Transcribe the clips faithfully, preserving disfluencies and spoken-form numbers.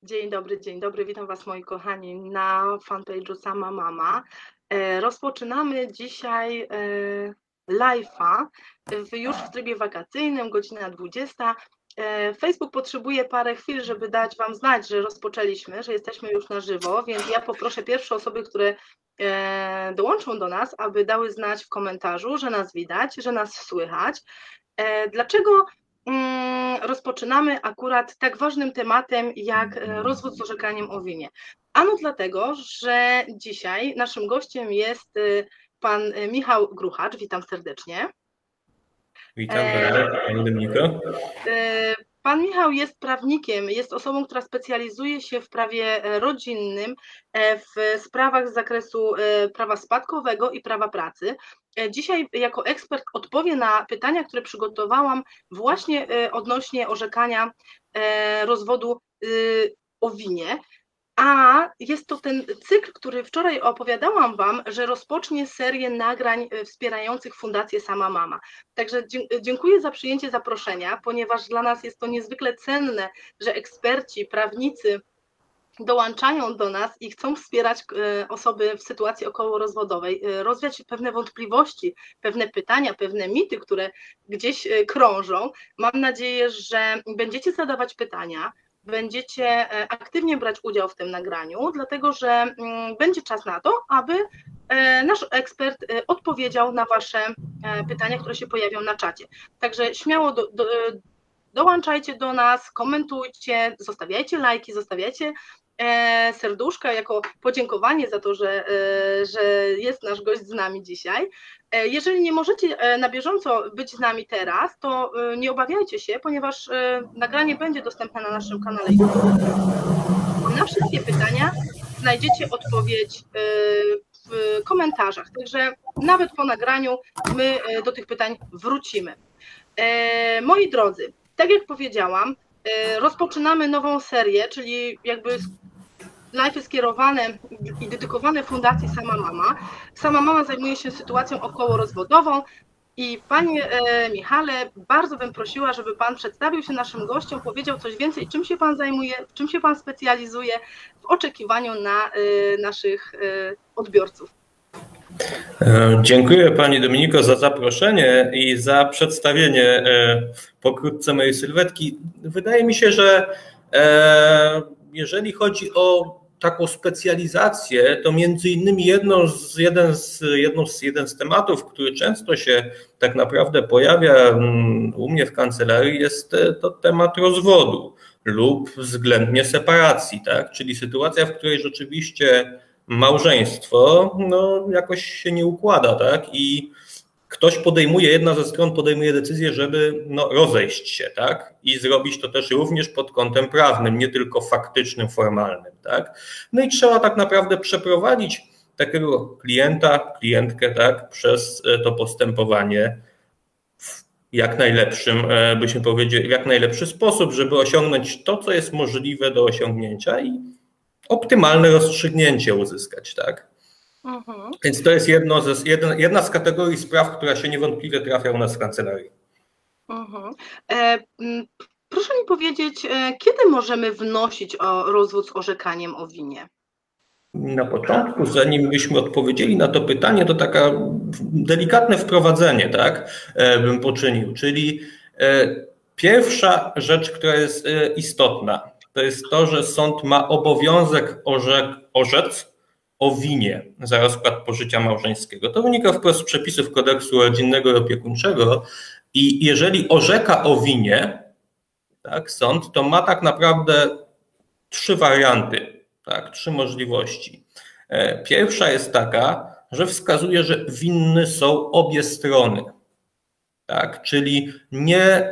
Dzień dobry, dzień dobry. Witam Was, moi kochani, na fanpage'u Sama Mama. E, rozpoczynamy dzisiaj e, live'a w, już w trybie wakacyjnym, godzina dwudziesta. E, Facebook potrzebuje parę chwil, żeby dać Wam znać, że rozpoczęliśmy, że jesteśmy już na żywo, więc ja poproszę pierwsze osoby, które e, dołączą do nas, aby dały znać w komentarzu, że nas widać, że nas słychać. E, dlaczego rozpoczynamy akurat tak ważnym tematem jak rozwód z orzekaniem o winie? Ano dlatego, że dzisiaj naszym gościem jest pan Michał Gruchacz. Witam serdecznie. Witam, pani Dominiko. Pan Michał jest prawnikiem, jest osobą, która specjalizuje się w prawie rodzinnym, w sprawach z zakresu prawa spadkowego i prawa pracy. Dzisiaj jako ekspert odpowie na pytania, które przygotowałam właśnie odnośnie orzekania rozwodu o winie. A jest to ten cykl, który wczoraj opowiadałam Wam, że rozpocznie serię nagrań wspierających Fundację Sama Mama. Także dziękuję za przyjęcie zaproszenia, ponieważ dla nas jest to niezwykle cenne, że eksperci, prawnicy dołączają do nas i chcą wspierać osoby w sytuacji okołorozwodowej, rozwiać pewne wątpliwości, pewne pytania, pewne mity, które gdzieś krążą. Mam nadzieję, że będziecie zadawać pytania, będziecie aktywnie brać udział w tym nagraniu, dlatego że będzie czas na to, aby nasz ekspert odpowiedział na Wasze pytania, które się pojawią na czacie. Także śmiało do, do, dołączajcie do nas, komentujcie, zostawiajcie lajki, zostawiajcie serduszka jako podziękowanie za to, że, że jest nasz gość z nami dzisiaj. Jeżeli nie możecie na bieżąco być z nami teraz, to nie obawiajcie się, ponieważ nagranie będzie dostępne na naszym kanale YouTube. Na wszystkie pytania znajdziecie odpowiedź w komentarzach, także nawet po nagraniu my do tych pytań wrócimy. Moi drodzy, tak jak powiedziałam, rozpoczynamy nową serię, czyli jakby live jest skierowane i dedykowane Fundacji Sama Mama. Sama Mama zajmuje się sytuacją okołorozwodową i Panie Michale, bardzo bym prosiła, żeby Pan przedstawił się naszym gościom, powiedział coś więcej, czym się Pan zajmuje, w czym się Pan specjalizuje w oczekiwaniu na naszych odbiorców. Dziękuję Pani Dominiko za zaproszenie i za przedstawienie pokrótce mojej sylwetki. Wydaje mi się, że jeżeli chodzi o taką specjalizację, to między innymi jedną z, jeden, z, jedną z, jeden z tematów, który często się tak naprawdę pojawia u mnie w kancelarii, jest to temat rozwodu lub względnie separacji, tak? Czyli sytuacja, w której rzeczywiście małżeństwo no, jakoś się nie układa, tak? I ktoś podejmuje, jedna ze stron podejmuje decyzję, żeby no, rozejść się, tak? I zrobić to też również pod kątem prawnym, nie tylko faktycznym, formalnym, tak? No i trzeba tak naprawdę przeprowadzić takiego klienta, klientkę, tak? Przez to postępowanie w jak najlepszym, byśmy powiedzieli, w jak najlepszy sposób, żeby osiągnąć to, co jest możliwe do osiągnięcia i optymalne rozstrzygnięcie uzyskać, tak? Mhm. Więc to jest jedno ze, jedna, jedna z kategorii spraw, która się niewątpliwie trafia u nas w kancelarii. Mhm. E, proszę mi powiedzieć, e, kiedy możemy wnosić o rozwód z orzekaniem o winie? Na początku, zanim byśmy odpowiedzieli na to pytanie, to taka delikatne wprowadzenie, tak, e, bym poczynił. Czyli e, pierwsza rzecz, która jest e, istotna, to jest to, że sąd ma obowiązek orzek, orzec o winie za rozkład pożycia małżeńskiego. To wynika wprost z przepisów kodeksu rodzinnego i opiekuńczego i jeżeli orzeka o winie, tak, sąd, to ma tak naprawdę trzy warianty, tak, trzy możliwości. Pierwsza jest taka, że wskazuje, że winne są obie strony. Tak, czyli nie,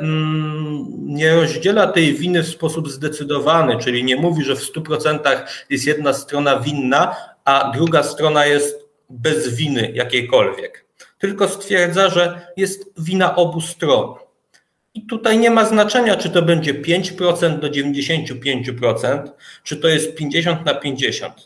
nie rozdziela tej winy w sposób zdecydowany, czyli nie mówi, że w stu procentach jest jedna strona winna, a druga strona jest bez winy jakiejkolwiek. Tylko stwierdza, że jest wina obu stron. I tutaj nie ma znaczenia, czy to będzie pięć procent do dziewięćdziesięciu pięciu procent, czy to jest pięćdziesiąt na pięćdziesiąt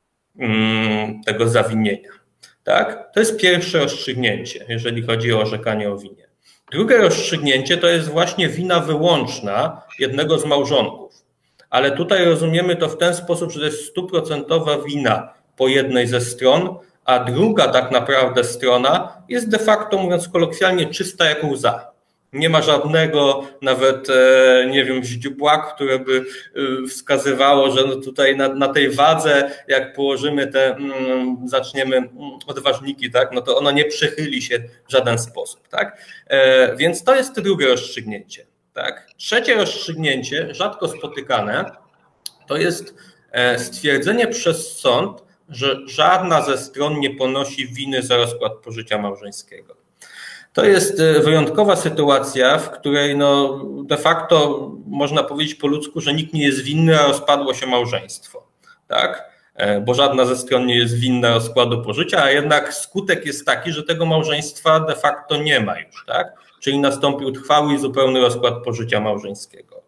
tego zawinienia. Tak? To jest pierwsze rozstrzygnięcie, jeżeli chodzi o orzekanie o winie. Drugie rozstrzygnięcie to jest właśnie wina wyłączna jednego z małżonków. ale tutaj rozumiemy to w ten sposób, że to jest stuprocentowa wina po jednej ze stron, a druga tak naprawdę strona jest de facto, mówiąc kolokwialnie, czysta jak łza. Nie ma żadnego nawet, nie wiem, źdźbła, które by wskazywało, że no tutaj na, na tej wadze, jak położymy te, zaczniemy odważniki, tak, no to ono nie przechyli się w żaden sposób, tak. Więc to jest drugie rozstrzygnięcie, tak. Trzecie rozstrzygnięcie, rzadko spotykane, to jest stwierdzenie przez sąd, że żadna ze stron nie ponosi winy za rozkład pożycia małżeńskiego. To jest wyjątkowa sytuacja, w której no de facto można powiedzieć po ludzku, że nikt nie jest winny, a rozpadło się małżeństwo, tak? Bo żadna ze stron nie jest winna rozkładu pożycia, a jednak skutek jest taki, że tego małżeństwa de facto nie ma już, tak? Czyli nastąpił trwały i zupełny rozkład pożycia małżeńskiego.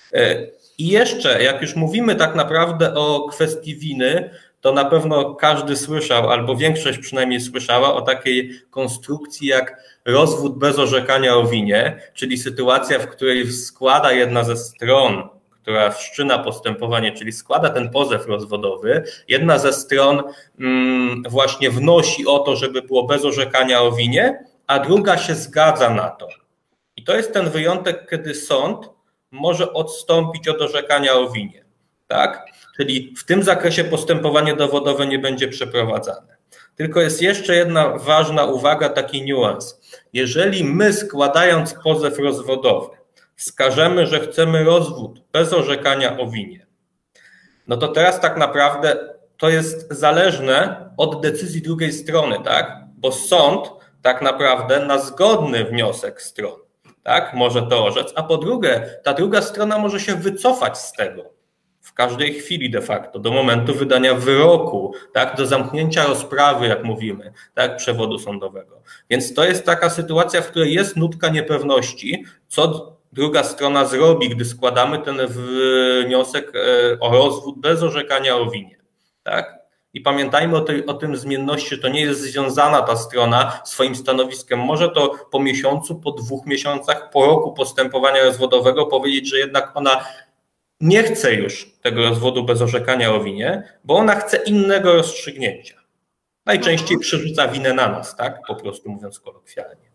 I jeszcze, jak już mówimy tak naprawdę o kwestii winy, to na pewno każdy słyszał, albo większość przynajmniej słyszała o takiej konstrukcji jak rozwód bez orzekania o winie, czyli sytuacja, w której składa jedna ze stron, która wszczyna postępowanie, czyli składa ten pozew rozwodowy, jedna ze stron właśnie wnosi o to, żeby było bez orzekania o winie, a druga się zgadza na to. I to jest ten wyjątek, kiedy sąd może odstąpić od orzekania o winie, tak? Czyli w tym zakresie postępowanie dowodowe nie będzie przeprowadzane. Tylko jest jeszcze jedna ważna uwaga, taki niuans. Jeżeli my, składając pozew rozwodowy, wskażemy, że chcemy rozwód bez orzekania o winie, no to teraz tak naprawdę to jest zależne od decyzji drugiej strony, tak? Bo sąd tak naprawdę na zgodny wniosek stron, tak, może to orzec, a po drugie, ta druga strona może się wycofać z tego w każdej chwili de facto, do momentu wydania wyroku, tak, do zamknięcia rozprawy, jak mówimy, tak, przewodu sądowego. Więc to jest taka sytuacja, w której jest nutka niepewności, co druga strona zrobi, gdy składamy ten wniosek o rozwód bez orzekania o winie, tak. I pamiętajmy o, tej, o tym zmienności, że to nie jest związana ta strona swoim stanowiskiem. Może to po miesiącu, po dwóch miesiącach, po roku postępowania rozwodowego powiedzieć, że jednak ona nie chce już tego rozwodu bez orzekania o winie, bo ona chce innego rozstrzygnięcia. Najczęściej przerzuca winę na nas, tak? Po prostu mówiąc kolokwialnie.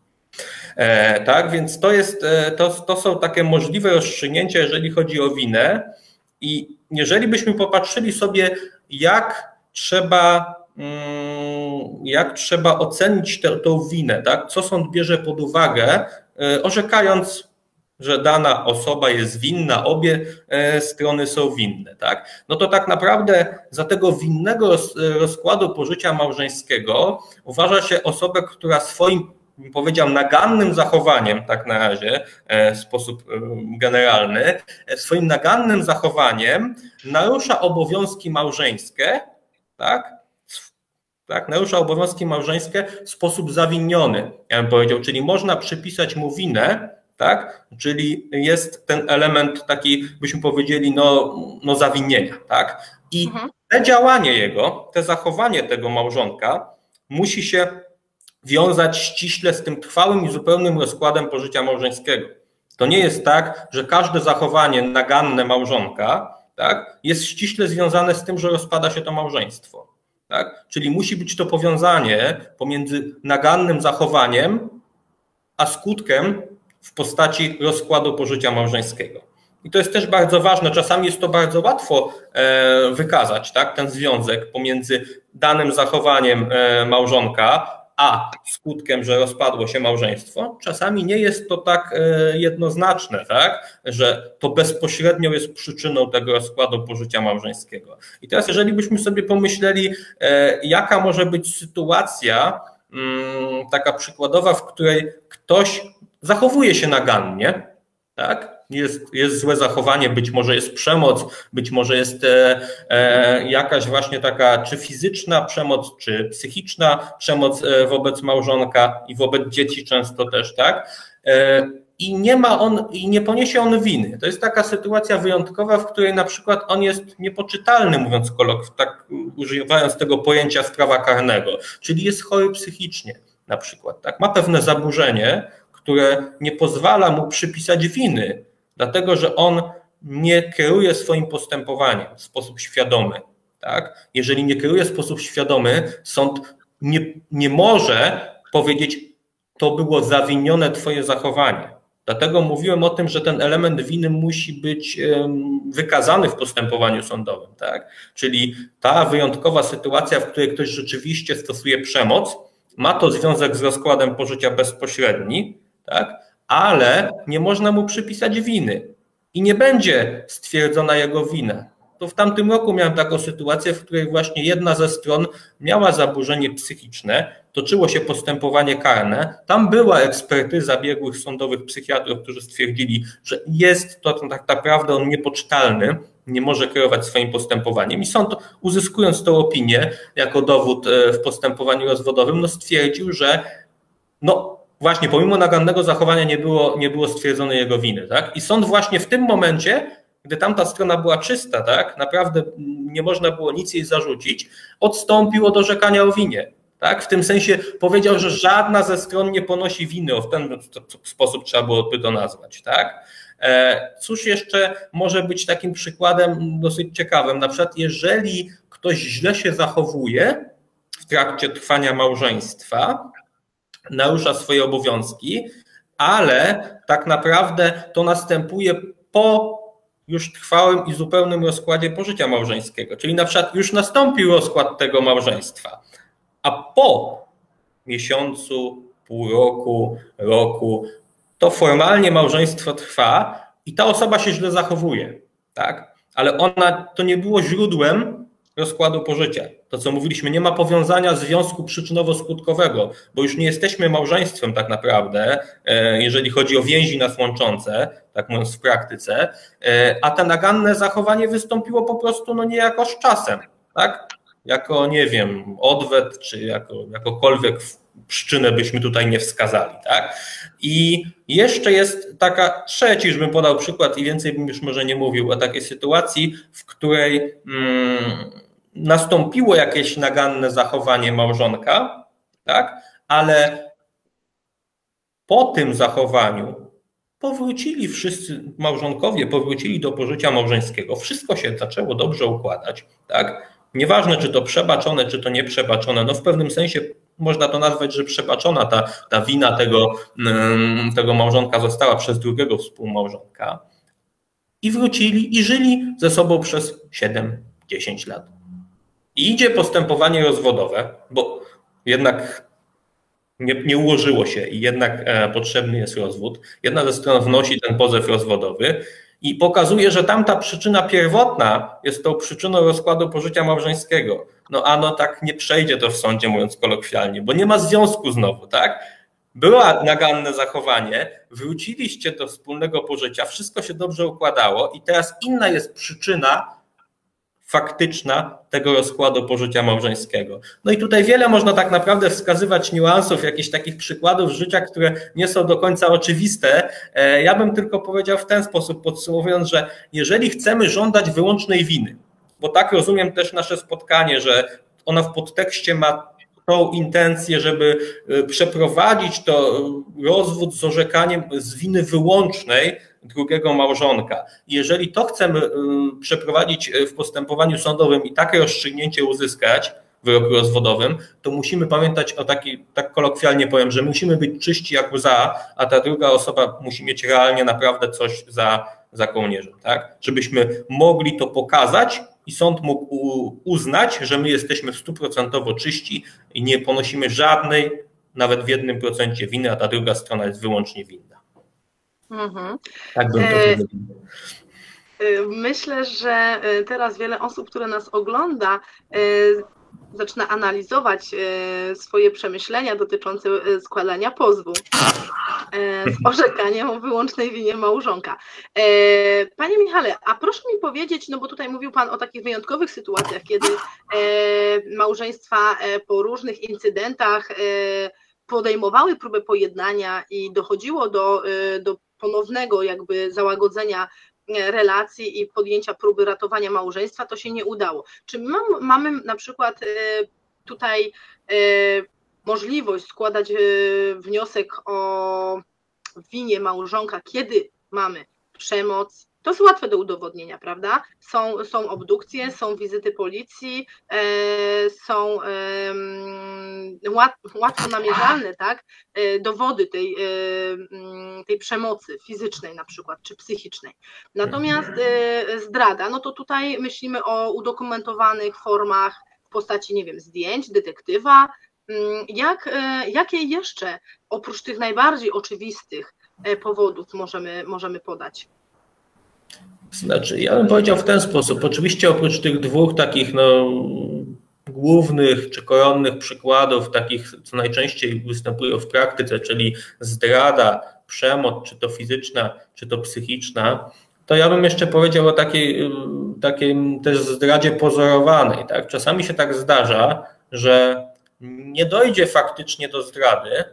E, tak, więc to, jest, to, to są takie możliwe rozstrzygnięcia, jeżeli chodzi o winę. I jeżeli byśmy popatrzyli sobie, jak trzeba, jak trzeba ocenić tę, tę winę, tak? Co sąd bierze pod uwagę, orzekając, że dana osoba jest winna, obie strony są winne, tak? No to tak naprawdę za tego winnego rozkładu pożycia małżeńskiego uważa się osobę, która swoim, bym powiedział, nagannym zachowaniem, tak na razie w sposób generalny, swoim nagannym zachowaniem narusza obowiązki małżeńskie, tak? Tak, narusza obowiązki małżeńskie w sposób zawiniony, ja bym powiedział, czyli można przypisać mu winę, tak? Czyli jest ten element taki, byśmy powiedzieli, no, no zawinienia, tak? I mhm. te działanie jego, te zachowanie tego małżonka musi się wiązać ściśle z tym trwałym i zupełnym rozkładem pożycia małżeńskiego. To nie jest tak, że każde zachowanie naganne małżonka, tak, jest ściśle związane z tym, że rozpada się to małżeństwo. Tak? Czyli musi być to powiązanie pomiędzy nagannym zachowaniem a skutkiem w postaci rozkładu pożycia małżeńskiego. I to jest też bardzo ważne. Czasami jest to bardzo łatwo wykazać, tak, ten związek pomiędzy danym zachowaniem małżonka a skutkiem, że rozpadło się małżeństwo. Czasami nie jest to tak jednoznaczne, tak, że to bezpośrednio jest przyczyną tego rozkładu pożycia małżeńskiego. I teraz, jeżeli byśmy sobie pomyśleli, jaka może być sytuacja taka przykładowa, w której ktoś zachowuje się nagannie, tak? Jest, jest złe zachowanie, być może jest przemoc, być może jest e, e, jakaś właśnie taka czy fizyczna przemoc, czy psychiczna przemoc wobec małżonka i wobec dzieci często też, tak? E, I nie ma on, i nie poniesie on winy. To jest taka sytuacja wyjątkowa, w której na przykład on jest niepoczytalny, mówiąc kolok, tak używając tego pojęcia z prawa karnego, czyli jest chory psychicznie na przykład, tak? Ma pewne zaburzenie, które nie pozwala mu przypisać winy, dlatego że on nie kieruje swoim postępowaniem w sposób świadomy, tak? Jeżeli nie kieruje w sposób świadomy, sąd nie, nie może powiedzieć, to było zawinione twoje zachowanie. Dlatego mówiłem o tym, że ten element winy musi być wykazany w postępowaniu sądowym, tak? Czyli ta wyjątkowa sytuacja, w której ktoś rzeczywiście stosuje przemoc, ma to związek z rozkładem pożycia bezpośredni, tak? Ale nie można mu przypisać winy i nie będzie stwierdzona jego wina. To w tamtym roku miałem taką sytuację, w której właśnie jedna ze stron miała zaburzenie psychiczne, toczyło się postępowanie karne, tam była ekspertyza biegłych sądowych psychiatrów, którzy stwierdzili, że jest to tak naprawdę on niepoczytalny, nie może kierować swoim postępowaniem i sąd, uzyskując tę opinię jako dowód w postępowaniu rozwodowym, no stwierdził, że no właśnie pomimo nagannego zachowania nie było, nie było stwierdzone jego winy, tak? I sąd właśnie w tym momencie, gdy tamta strona była czysta, tak, naprawdę nie można było nic jej zarzucić, odstąpił od orzekania o winie. Tak? W tym sensie powiedział, że żadna ze stron nie ponosi winy, o w ten sposób trzeba byłoby to nazwać. Tak? Cóż jeszcze może być takim przykładem dosyć ciekawym? Na przykład jeżeli ktoś źle się zachowuje w trakcie trwania małżeństwa, narusza swoje obowiązki, ale tak naprawdę to następuje po już trwałym i zupełnym rozkładzie pożycia małżeńskiego. Czyli na przykład już nastąpił rozkład tego małżeństwa, a po miesiącu, pół roku, roku to formalnie małżeństwo trwa i ta osoba się źle zachowuje, tak? Ale ona to nie było źródłem rozkładu pożycia. To, co mówiliśmy, nie ma powiązania związku przyczynowo-skutkowego, bo już nie jesteśmy małżeństwem tak naprawdę, jeżeli chodzi o więzi nas łączące, tak mówiąc w praktyce, a te naganne zachowanie wystąpiło po prostu no niejako z czasem, tak? Jako, nie wiem, odwet, czy jako, jakokolwiek przyczynę byśmy tutaj nie wskazali, tak? I jeszcze jest taka trzeci, już bym podał przykład i więcej bym już może nie mówił o takiej sytuacji, w której mm, nastąpiło jakieś naganne zachowanie małżonka, tak? Ale po tym zachowaniu powrócili wszyscy małżonkowie, powrócili do pożycia małżeńskiego, wszystko się zaczęło dobrze układać, tak? Nieważne, czy to przebaczone, czy to nieprzebaczone, no w pewnym sensie można to nazwać, że przebaczona ta, ta wina tego, tego małżonka została przez drugiego współmałżonka i wrócili i żyli ze sobą przez siedem dziesięć lat. I idzie postępowanie rozwodowe, bo jednak nie, nie ułożyło się i jednak potrzebny jest rozwód. Jedna ze stron wnosi ten pozew rozwodowy i pokazuje, że tamta przyczyna pierwotna jest tą przyczyną rozkładu pożycia małżeńskiego. No a no tak nie przejdzie to w sądzie, mówiąc kolokwialnie, bo nie ma związku znowu, tak? Było naganne zachowanie, wróciliście do wspólnego pożycia, wszystko się dobrze układało i teraz inna jest przyczyna faktyczna tego rozkładu pożycia małżeńskiego. No i tutaj wiele można tak naprawdę wskazywać niuansów, jakichś takich przykładów z życia, które nie są do końca oczywiste. Ja bym tylko powiedział w ten sposób, podsumowując, że jeżeli chcemy żądać wyłącznej winy, bo tak rozumiem też nasze spotkanie, że ona w podtekście ma tą intencję, żeby przeprowadzić to rozwód z orzekaniem z winy wyłącznej drugiego małżonka. Jeżeli to chcemy przeprowadzić w postępowaniu sądowym i takie rozstrzygnięcie uzyskać w wyroku rozwodowym, to musimy pamiętać o takiej, tak kolokwialnie powiem, że musimy być czyści jak łza, a ta druga osoba musi mieć realnie naprawdę coś za, za kołnierzem, tak? Żebyśmy mogli to pokazać i sąd mógł uznać, że my jesteśmy stuprocentowo czyści i nie ponosimy żadnej, nawet w jednym procencie winy, a ta druga strona jest wyłącznie winna. Mhm. Tak bym to powiedział. Myślę, że teraz wiele osób, które nas ogląda, zaczyna analizować swoje przemyślenia dotyczące składania pozwu z orzekaniem o wyłącznej winie małżonka. Panie Michale, a proszę mi powiedzieć, no bo tutaj mówił Pan o takich wyjątkowych sytuacjach, kiedy małżeństwa po różnych incydentach podejmowały próbę pojednania i dochodziło do, do ponownego jakby załagodzenia relacji i podjęcia próby ratowania małżeństwa, to się nie udało. Czy my mamy na przykład tutaj możliwość składać wniosek o winie małżonka, kiedy mamy przemoc, To jest łatwe do udowodnienia, prawda? Są, są obdukcje, są wizyty policji, e, są e, łat, łatwo namierzalne, tak? E, dowody tej, e, tej przemocy fizycznej na przykład, czy psychicznej. Natomiast e, zdrada, no to tutaj myślimy o udokumentowanych formach w postaci, nie wiem, zdjęć, detektywa. Jak, e, jakie jeszcze oprócz tych najbardziej oczywistych powodów możemy, możemy podać? Znaczy, ja bym powiedział w ten sposób. Oczywiście oprócz tych dwóch takich no, głównych czy koronnych przykładów, takich co najczęściej występują w praktyce, czyli zdrada, przemoc, czy to fizyczna, czy to psychiczna, to ja bym jeszcze powiedział o takiej, takiej też zdradzie pozorowanej. Tak? Czasami się tak zdarza, że nie dojdzie faktycznie do zdrady,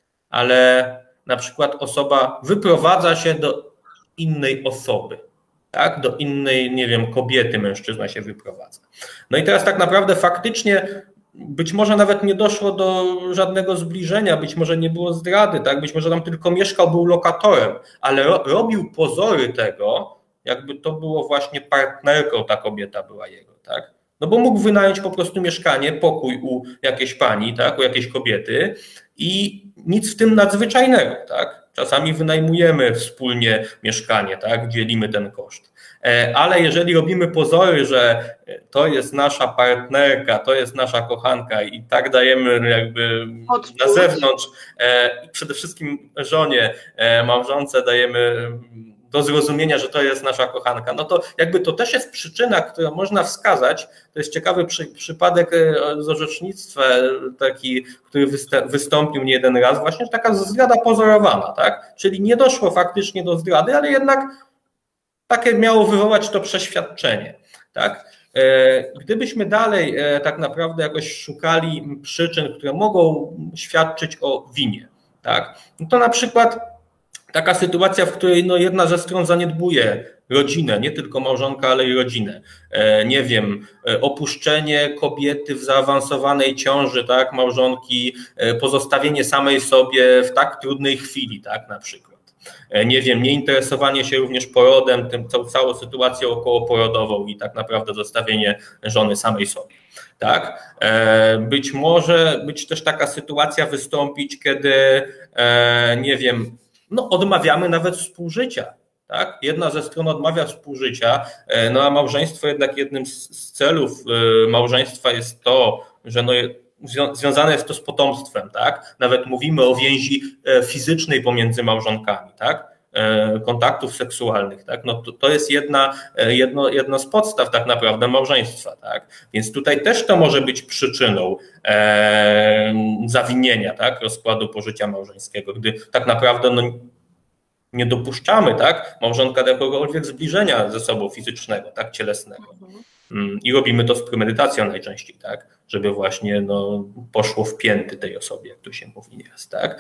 ale na przykład osoba wyprowadza się do innej osoby. Tak, do innej, nie wiem, kobiety, mężczyzna się wyprowadza. No i teraz tak naprawdę faktycznie być może nawet nie doszło do żadnego zbliżenia, być może nie było zdrady, tak, być może tam tylko mieszkał, był lokatorem, ale ro, robił pozory tego, jakby to było właśnie partnerką, ta kobieta była jego, tak. No bo mógł wynająć po prostu mieszkanie, pokój u jakiejś pani, tak, u jakiejś kobiety i nic w tym nadzwyczajnego, tak. Czasami wynajmujemy wspólnie mieszkanie, tak, dzielimy ten koszt. Ale jeżeli robimy pozory, że to jest nasza partnerka, to jest nasza kochanka i tak dajemy jakby na zewnątrz i przede wszystkim żonie, małżonce dajemy do zrozumienia, że to jest nasza kochanka, no to jakby to też jest przyczyna, którą można wskazać. To jest ciekawy przy, przypadek z orzecznictwa, taki, który wystąpił nie jeden raz, właśnie taka zdrada pozorowana, tak? Czyli nie doszło faktycznie do zdrady, ale jednak takie miało wywołać to przeświadczenie, tak? Gdybyśmy dalej tak naprawdę jakoś szukali przyczyn, które mogą świadczyć o winie, tak? No to na przykład taka sytuacja, w której no jedna ze stron zaniedbuje rodzinę, nie tylko małżonka, ale i rodzinę. Nie wiem, opuszczenie kobiety w zaawansowanej ciąży, tak, małżonki, pozostawienie samej sobie w tak trudnej chwili, tak, na przykład. Nie wiem, nieinteresowanie się również porodem, tym całą sytuacją okołoporodową i tak naprawdę zostawienie żony samej sobie. Tak? Być może być też taka sytuacja wystąpić, kiedy, nie wiem, no odmawiamy nawet współżycia. Tak? Jedna ze stron odmawia współżycia, no a małżeństwo jednak jednym z celów małżeństwa jest to, że no związane jest to z potomstwem, tak? Nawet mówimy o więzi fizycznej pomiędzy małżonkami, tak? Kontaktów seksualnych, tak? No to, to jest jedna, jedno, jedno z podstaw tak naprawdę małżeństwa, tak? Więc tutaj też to może być przyczyną e, zawinienia, tak? Rozkładu pożycia małżeńskiego, gdy tak naprawdę no, nie dopuszczamy, tak? Małżonka do jakiegokolwiek zbliżenia ze sobą fizycznego, tak? Cielesnego. I robimy to z premedytacją najczęściej, tak? Żeby właśnie no, poszło w pięty tej osobie, jak tu się mówi nieraz, tak?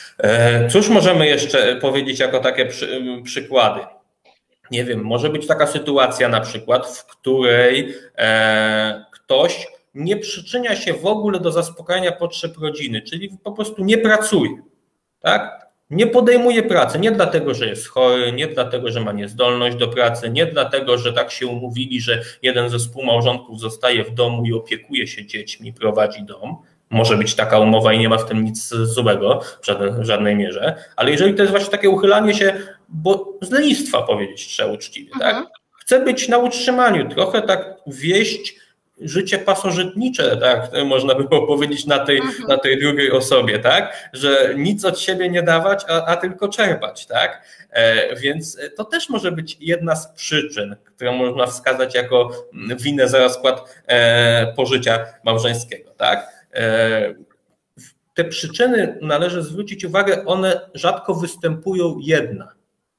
Cóż możemy jeszcze powiedzieć jako takie przy, przykłady? Nie wiem, może być taka sytuacja na przykład, w której e, ktoś nie przyczynia się w ogóle do zaspokajania potrzeb rodziny, czyli po prostu nie pracuje, tak? Nie podejmuje pracy, nie dlatego, że jest chory, nie dlatego, że ma niezdolność do pracy, nie dlatego, że tak się umówili, że jeden ze współmałżonków zostaje w domu i opiekuje się dziećmi, prowadzi dom. Może być taka umowa i nie ma w tym nic złego w, żadnej, w żadnej mierze, ale jeżeli to jest właśnie takie uchylanie się, bo z lenistwa powiedzieć trzeba uczciwie, mhm. tak? Chce być na utrzymaniu, trochę tak wieść życie pasożytnicze, tak, można było powiedzieć na tej, mhm. na tej drugiej osobie, tak, że nic od siebie nie dawać, a, a tylko czerpać, tak, e, więc to też może być jedna z przyczyn, którą można wskazać jako winę za rozkład e, pożycia małżeńskiego, tak. E, te przyczyny, należy zwrócić uwagę, one rzadko występują jedna,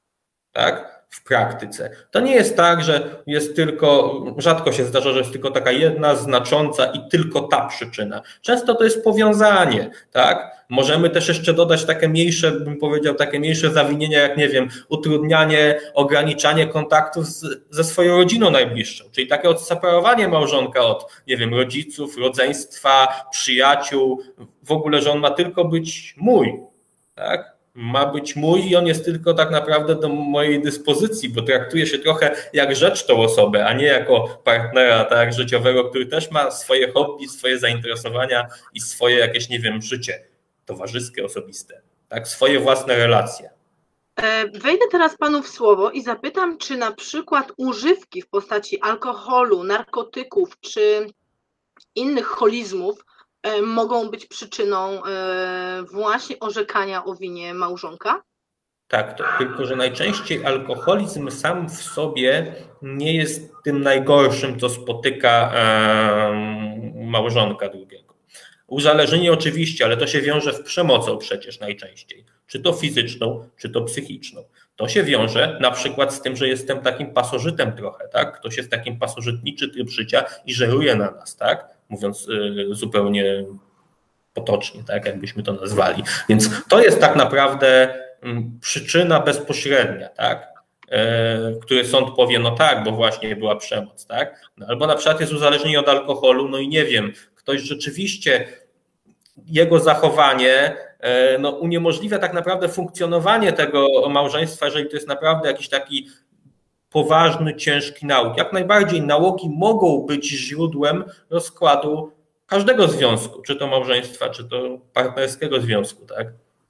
tak, w praktyce. To nie jest tak, że jest tylko, rzadko się zdarza, że jest tylko taka jedna znacząca i tylko ta przyczyna. Często to jest powiązanie, tak? Możemy też jeszcze dodać takie mniejsze, bym powiedział, takie mniejsze zawinienia, jak nie wiem, utrudnianie, ograniczanie kontaktów z, ze swoją rodziną najbliższą, czyli takie odseparowanie małżonka od, nie wiem, rodziców, rodzeństwa, przyjaciół, w ogóle, że on ma tylko być mój, tak? ma być mój i on jest tylko tak naprawdę do mojej dyspozycji, bo traktuje się trochę jak rzecz tą osobę, a nie jako partnera tak, życiowego, który też ma swoje hobby, swoje zainteresowania i swoje jakieś, nie wiem, życie towarzyskie, osobiste, tak, swoje własne relacje. Wejdę teraz panu w słowo i zapytam, czy na przykład używki w postaci alkoholu, narkotyków czy innych holizmów mogą być przyczyną właśnie orzekania o winie małżonka? Tak, to, tylko że najczęściej alkoholizm sam w sobie nie jest tym najgorszym, co spotyka e, małżonka drugiego. Uzależnienie oczywiście, ale to się wiąże z przemocą przecież najczęściej. Czy to fizyczną, czy to psychiczną. To się wiąże na przykład z tym, że jestem takim pasożytem trochę, tak? Ktoś jest takim pasożytniczy tryb życia i żeruje na nas, tak? Mówiąc y, zupełnie potocznie, tak? Jakbyśmy to nazwali. Więc to jest tak naprawdę y, przyczyna bezpośrednia, tak? Y, który sąd powie, no tak, bo właśnie była przemoc, tak? No, albo na przykład jest uzależnienie od alkoholu, no i nie wiem, ktoś rzeczywiście, jego zachowanie no, uniemożliwia tak naprawdę funkcjonowanie tego małżeństwa, jeżeli to jest naprawdę jakiś taki poważny, ciężki nauk. Jak najbardziej nałogi mogą być źródłem rozkładu każdego związku, czy to małżeństwa, czy to partnerskiego związku, tak?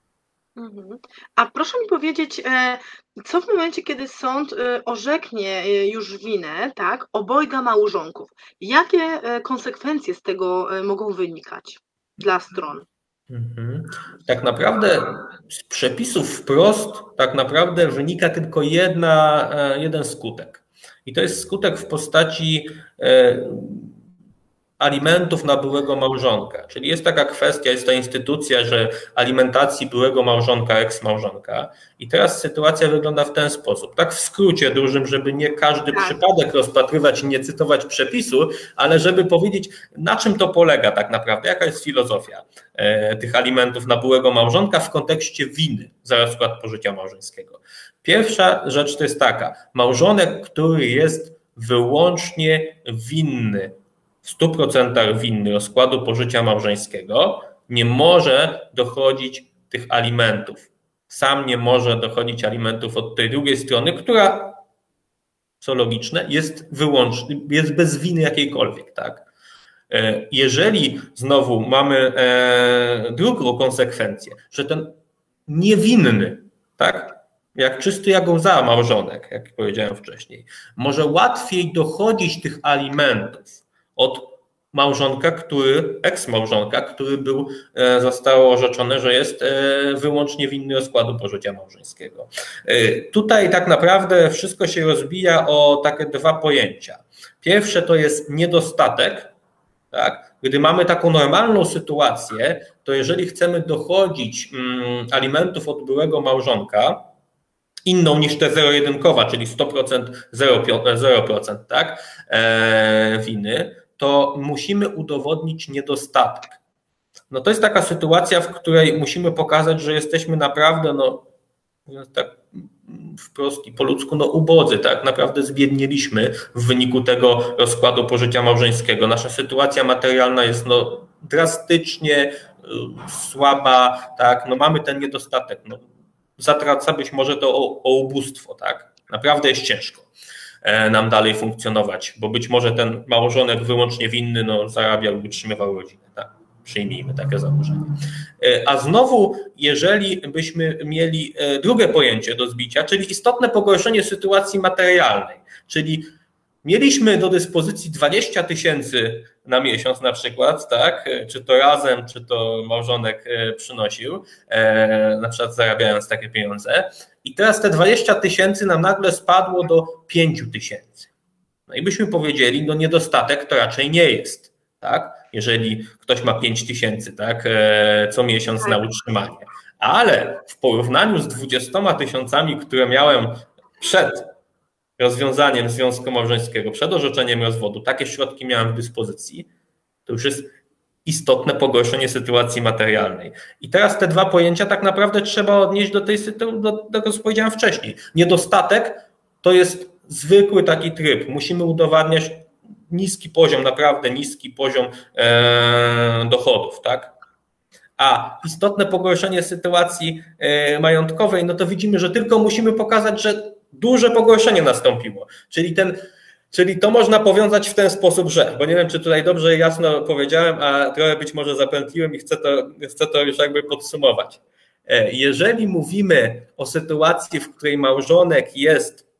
A proszę mi powiedzieć, co w momencie, kiedy sąd orzeknie już winę, tak, obojga małżonków, jakie konsekwencje z tego mogą wynikać dla stron? Mhm. Tak naprawdę z przepisów wprost tak naprawdę wynika tylko jedna, jeden skutek. I to jest skutek w postaci alimentów na byłego małżonka. Czyli jest taka kwestia, jest ta instytucja, że alimentacji byłego małżonka, eks-małżonka. I teraz sytuacja wygląda w ten sposób. Tak w skrócie dużym, żeby nie każdy tak. przypadek rozpatrywać i nie cytować przepisu, ale żeby powiedzieć, na czym to polega tak naprawdę, jaka jest filozofia e, tych alimentów na byłego małżonka w kontekście winy za rozkład pożycia małżeńskiego. Pierwsza rzecz to jest taka, małżonek, który jest wyłącznie winny, w stu procentach winny rozkładu pożycia małżeńskiego, nie może dochodzić tych alimentów. Sam nie może dochodzić alimentów od tej drugiej strony, która, co logiczne, jest wyłącznie, jest bez winy jakiejkolwiek, tak? Jeżeli znowu mamy drugą konsekwencję, że ten niewinny, tak? Jak czysty jak łza małżonek, jak powiedziałem wcześniej, może łatwiej dochodzić tych alimentów od małżonka, który, eks-małżonka, który był, zostało orzeczone, że jest wyłącznie winny rozkładu pożycia małżeńskiego. Tutaj tak naprawdę wszystko się rozbija o takie dwa pojęcia. Pierwsze to jest niedostatek, tak? Gdy mamy taką normalną sytuację, to jeżeli chcemy dochodzić mm, alimentów od byłego małżonka, inną niż te zero-jedynkowa, czyli sto procent, zero procent tak, e, winy, to musimy udowodnić niedostatek. No to jest taka sytuacja, w której musimy pokazać, że jesteśmy naprawdę, no tak wprost i po ludzku, no ubodzy, tak, naprawdę zbiednieliśmy w wyniku tego rozkładu pożycia małżeńskiego. Nasza sytuacja materialna jest no drastycznie słaba, tak, no mamy ten niedostatek, no zatraca być może to o, o ubóstwo, tak, naprawdę jest ciężko nam dalej funkcjonować, bo być może ten małżonek wyłącznie winny no, zarabiał i utrzymywał rodzinę. Tak? Przyjmijmy takie założenie. A znowu, jeżeli byśmy mieli drugie pojęcie do zbicia, czyli istotne pogorszenie sytuacji materialnej, czyli mieliśmy do dyspozycji dwadzieścia tysięcy na miesiąc na przykład, tak? Czy to razem, czy to małżonek przynosił, na przykład zarabiając takie pieniądze. I teraz te dwadzieścia tysięcy nam nagle spadło do pięciu tysięcy. No i byśmy powiedzieli, no niedostatek to raczej nie jest, tak? Jeżeli ktoś ma pięć tysięcy, tak? Co miesiąc na utrzymanie. Ale w porównaniu z dwudziestoma tysiącami, które miałem przed rozwiązaniem związku małżeńskiego, przed orzeczeniem rozwodu, takie środki miałem w dyspozycji, to już jest istotne pogorszenie sytuacji materialnej. I teraz te dwa pojęcia tak naprawdę trzeba odnieść do tej sytuacji, do tego, co powiedziałem wcześniej. Niedostatek to jest zwykły taki tryb. Musimy udowadniać niski poziom, naprawdę niski poziom e, dochodów, tak? A istotne pogorszenie sytuacji majątkowej, no to widzimy, że tylko musimy pokazać, że duże pogorszenie nastąpiło. Czyli ten Czyli to można powiązać w ten sposób, że, bo nie wiem, czy tutaj dobrze i jasno powiedziałem, a trochę być może zapętliłem i chcę to, chcę to już jakby podsumować. Jeżeli mówimy o sytuacji, w której małżonek jest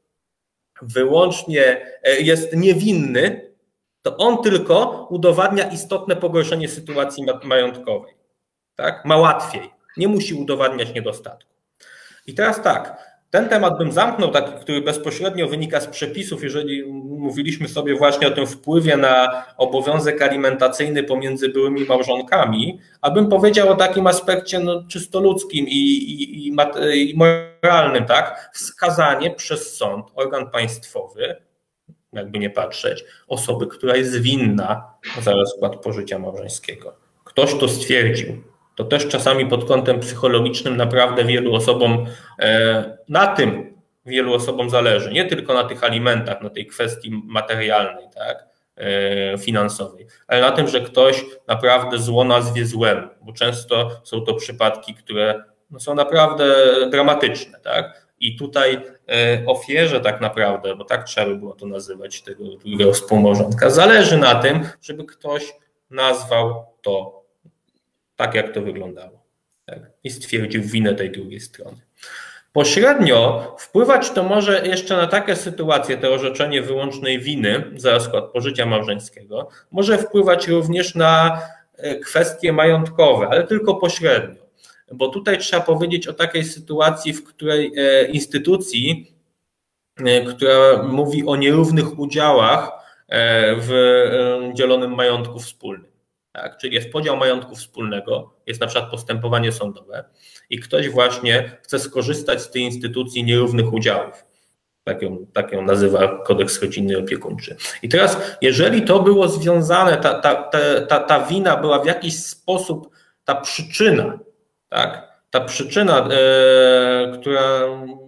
wyłącznie, jest niewinny, to on tylko udowadnia istotne pogorszenie sytuacji majątkowej. Tak? Ma łatwiej, nie musi udowadniać niedostatku. I teraz tak, ten temat bym zamknął, taki, który bezpośrednio wynika z przepisów, jeżeli mówiliśmy sobie właśnie o tym wpływie na obowiązek alimentacyjny pomiędzy byłymi małżonkami, a bym powiedział o takim aspekcie no, czysto ludzkim i, i, i, i moralnym, tak? Wskazanie przez sąd, organ państwowy, jakby nie patrzeć, osoby, która jest winna za rozkład pożycia małżeńskiego. Ktoś to stwierdził. To też czasami pod kątem psychologicznym naprawdę wielu osobom, na tym wielu osobom zależy, nie tylko na tych alimentach, na tej kwestii materialnej, tak, finansowej, ale na tym, że ktoś naprawdę zło nazwie złem, bo często są to przypadki, które no, są naprawdę dramatyczne, tak, i tutaj ofierze tak naprawdę, bo tak trzeba by było to nazywać, tego drugiego współmałżonka, zależy na tym, żeby ktoś nazwał to tak, jak to wyglądało, tak? I stwierdził winę tej drugiej strony. Pośrednio wpływać to może jeszcze na takie sytuacje, to orzeczenie wyłącznej winy za rozkład pożycia małżeńskiego, może wpływać również na kwestie majątkowe, ale tylko pośrednio, bo tutaj trzeba powiedzieć o takiej sytuacji, w której instytucji, która mówi o nierównych udziałach w dzielonym majątku wspólnym. Tak, czyli jest podział majątku wspólnego, jest na przykład postępowanie sądowe i ktoś właśnie chce skorzystać z tej instytucji nierównych udziałów. Tak ją, tak ją nazywa kodeks rodzinny i opiekuńczy. I teraz, jeżeli to było związane, ta, ta, ta, ta wina była w jakiś sposób, ta przyczyna, tak, ta przyczyna, e, która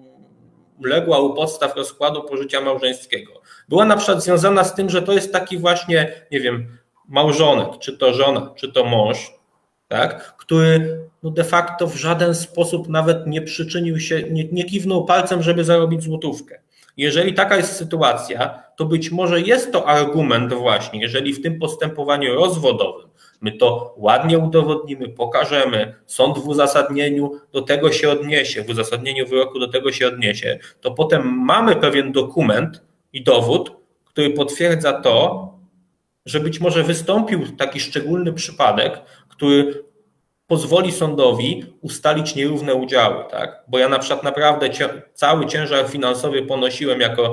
legła u podstaw rozkładu pożycia małżeńskiego, była na przykład związana z tym, że to jest taki właśnie, nie wiem, małżonek, czy to żona, czy to mąż, tak, który no de facto w żaden sposób nawet nie przyczynił się, nie, nie kiwnął palcem, żeby zarobić złotówkę. Jeżeli taka jest sytuacja, to być może jest to argument właśnie, jeżeli w tym postępowaniu rozwodowym my to ładnie udowodnimy, pokażemy, sąd w uzasadnieniu do tego się odniesie, w uzasadnieniu wyroku do tego się odniesie, to potem mamy pewien dokument i dowód, który potwierdza to, że być może wystąpił taki szczególny przypadek, który pozwoli sądowi ustalić nierówne udziały, tak? Bo ja na przykład naprawdę cie, cały ciężar finansowy ponosiłem jako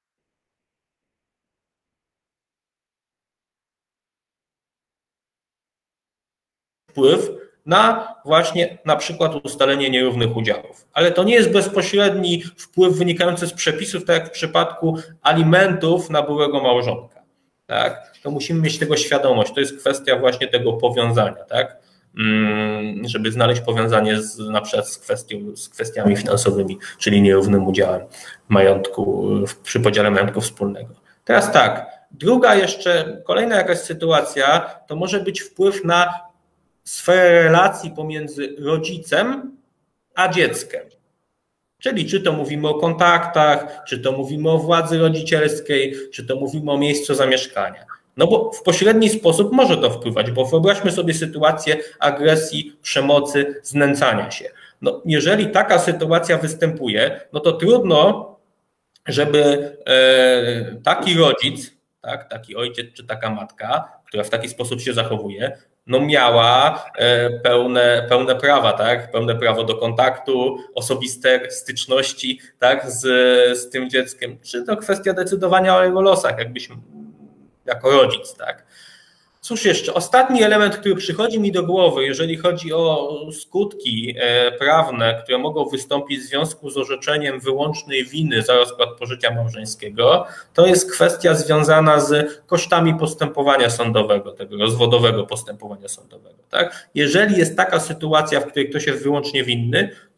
wpływ na właśnie na przykład ustalenie nierównych udziałów. Ale to nie jest bezpośredni wpływ wynikający z przepisów, tak jak w przypadku alimentów na byłego małżonka. Tak? To musimy mieć tego świadomość. To jest kwestia właśnie tego powiązania, tak? Żeby znaleźć powiązanie z, na przykład z, kwestią, z kwestiami finansowymi, czyli nierównym udziałem majątku przy podziale majątku wspólnego. Teraz tak, druga jeszcze, kolejna jakaś sytuacja, to może być wpływ na sferę relacji pomiędzy rodzicem a dzieckiem. Czyli czy to mówimy o kontaktach, czy to mówimy o władzy rodzicielskiej, czy to mówimy o miejscu zamieszkania. No bo w pośredni sposób może to wpływać, bo wyobraźmy sobie sytuację agresji, przemocy, znęcania się. No, jeżeli taka sytuacja występuje, no to trudno, żeby e, taki rodzic, tak, taki ojciec czy taka matka, która w taki sposób się zachowuje, no miała pełne, pełne prawa, tak? Pełne prawo do kontaktu, osobiste styczności, tak? z, z tym dzieckiem. Czy to kwestia decydowania o jego losach, jakbyśmy jako rodzic, tak? Cóż jeszcze, ostatni element, który przychodzi mi do głowy, jeżeli chodzi o skutki prawne, które mogą wystąpić w związku z orzeczeniem wyłącznej winy za rozkład pożycia małżeńskiego, to jest kwestia związana z kosztami postępowania sądowego, tego rozwodowego postępowania sądowego. Tak? Jeżeli jest taka sytuacja, w której ktoś jest wyłącznie winny,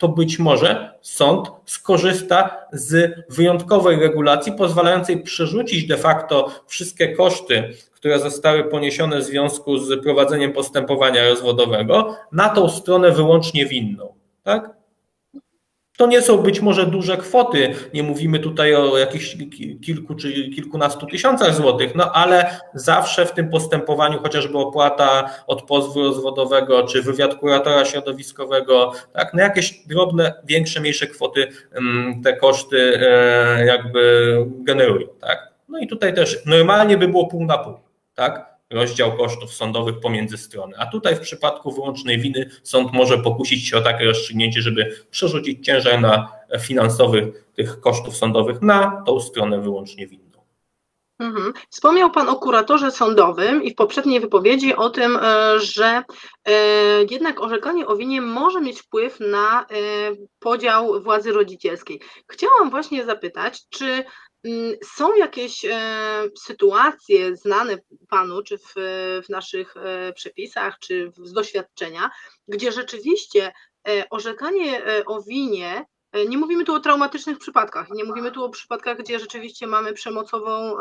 to być może sąd skorzysta z wyjątkowej regulacji pozwalającej przerzucić de facto wszystkie koszty, które zostały poniesione w związku z prowadzeniem postępowania rozwodowego, na tą stronę wyłącznie winną. Tak? To nie są być może duże kwoty, nie mówimy tutaj o jakichś kilku czy kilkunastu tysiącach złotych, no ale zawsze w tym postępowaniu chociażby opłata od pozwu rozwodowego czy wywiad kuratora środowiskowego, tak, na jakieś drobne, większe, mniejsze kwoty te koszty jakby generują. Tak? No i tutaj też normalnie by było pół na pół, tak? Rozdział kosztów sądowych pomiędzy strony. A tutaj w przypadku wyłącznej winy sąd może pokusić się o takie rozstrzygnięcie, żeby przerzucić ciężar na finansowych tych kosztów sądowych na tą stronę wyłącznie winną. Mhm. Wspomniał Pan o kuratorze sądowym i w poprzedniej wypowiedzi o tym, że jednak orzekanie o winie może mieć wpływ na podział władzy rodzicielskiej. Chciałam właśnie zapytać, czy są jakieś sytuacje znane Panu, czy w, w naszych przepisach, czy z doświadczenia, gdzie rzeczywiście orzekanie o winie, nie mówimy tu o traumatycznych przypadkach, nie mówimy tu o przypadkach, gdzie rzeczywiście mamy przemocową,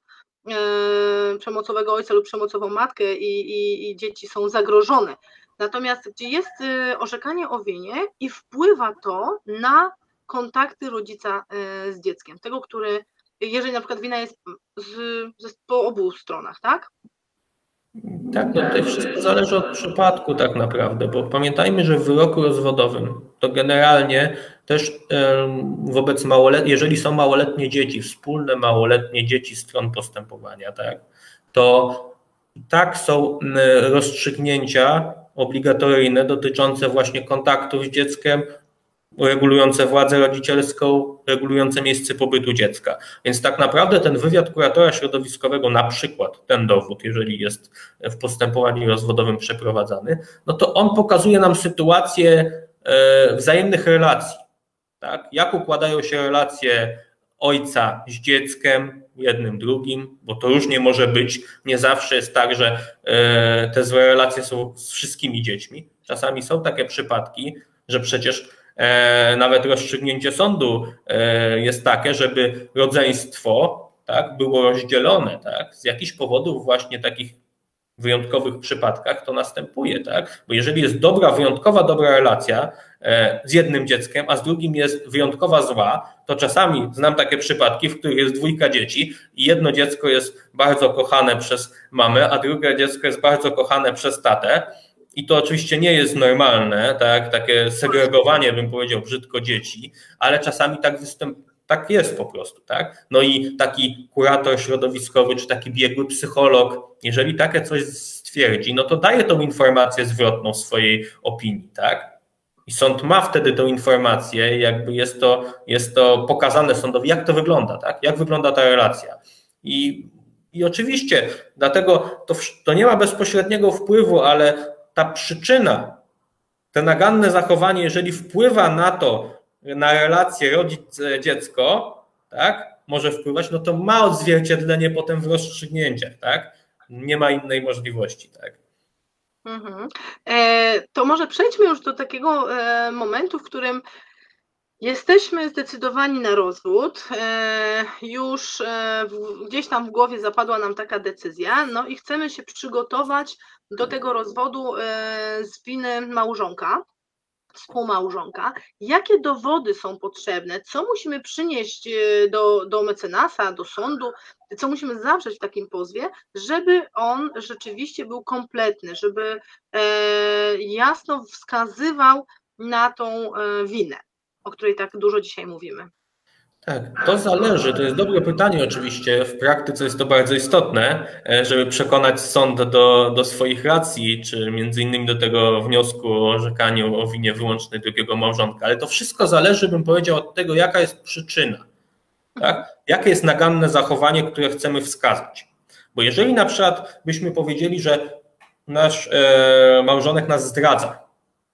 przemocowego ojca lub przemocową matkę i, i, i dzieci są zagrożone. Natomiast gdzie jest orzekanie o winie i wpływa to na kontakty rodzica z dzieckiem, tego, który, jeżeli na przykład wina jest z, z, po obu stronach, tak? Tak, no tutaj wszystko zależy od przypadku tak naprawdę, bo pamiętajmy, że w wyroku rozwodowym to generalnie też wobec małoletnich, jeżeli są małoletnie dzieci, wspólne małoletnie dzieci stron postępowania, tak, to tak są rozstrzygnięcia obligatoryjne dotyczące właśnie kontaktów z dzieckiem, regulujące władzę rodzicielską, regulujące miejsce pobytu dziecka. Więc tak naprawdę ten wywiad kuratora środowiskowego, na przykład ten dowód, jeżeli jest w postępowaniu rozwodowym przeprowadzany, no to on pokazuje nam sytuację wzajemnych relacji. Tak? Jak układają się relacje ojca z dzieckiem, jednym, drugim, bo to różnie może być. Nie zawsze jest tak, że te złe relacje są z wszystkimi dziećmi. Czasami są takie przypadki, że przecież nawet rozstrzygnięcie sądu jest takie, żeby rodzeństwo, tak, było rozdzielone, tak, z jakichś powodów właśnie takich wyjątkowych przypadkach to następuje, tak, bo jeżeli jest dobra, wyjątkowa dobra relacja z jednym dzieckiem, a z drugim jest wyjątkowa zła, to czasami znam takie przypadki, w których jest dwójka dzieci i jedno dziecko jest bardzo kochane przez mamę, a drugie dziecko jest bardzo kochane przez tatę. I to oczywiście nie jest normalne, tak, takie segregowanie, bym powiedział brzydko, dzieci, ale czasami tak występ, tak jest po prostu, tak. No i taki kurator środowiskowy, czy taki biegły psycholog, jeżeli takie coś stwierdzi, no to daje tą informację zwrotną swojej opinii, tak. I sąd ma wtedy tę informację, jakby jest to, jest to pokazane sądowi, jak to wygląda, tak, jak wygląda ta relacja. I, i oczywiście, dlatego to, to nie ma bezpośredniego wpływu, ale ta przyczyna, to naganne zachowanie, jeżeli wpływa na to, na relację rodzic-dziecko, tak, może wpływać, no to ma odzwierciedlenie potem w rozstrzygnięciach, tak? Nie ma innej możliwości, tak? Mhm. E, to może przejdźmy już do takiego e, momentu, w którym jesteśmy zdecydowani na rozwód, już gdzieś tam w głowie zapadła nam taka decyzja, no i chcemy się przygotować do tego rozwodu z winy małżonka, współmałżonka. Jakie dowody są potrzebne, co musimy przynieść do, do mecenasa, do sądu, co musimy zawrzeć w takim pozwie, żeby on rzeczywiście był kompletny, żeby jasno wskazywał na tą winę, o której tak dużo dzisiaj mówimy? Tak, to zależy, to jest dobre pytanie oczywiście, w praktyce jest to bardzo istotne, żeby przekonać sąd do, do swoich racji, czy między innymi do tego wniosku o orzekaniu o winie wyłącznej drugiego małżonka, ale to wszystko zależy, bym powiedział, od tego, jaka jest przyczyna, tak? Jakie jest naganne zachowanie, które chcemy wskazać. Bo jeżeli na przykład byśmy powiedzieli, że nasz e, małżonek nas zdradza,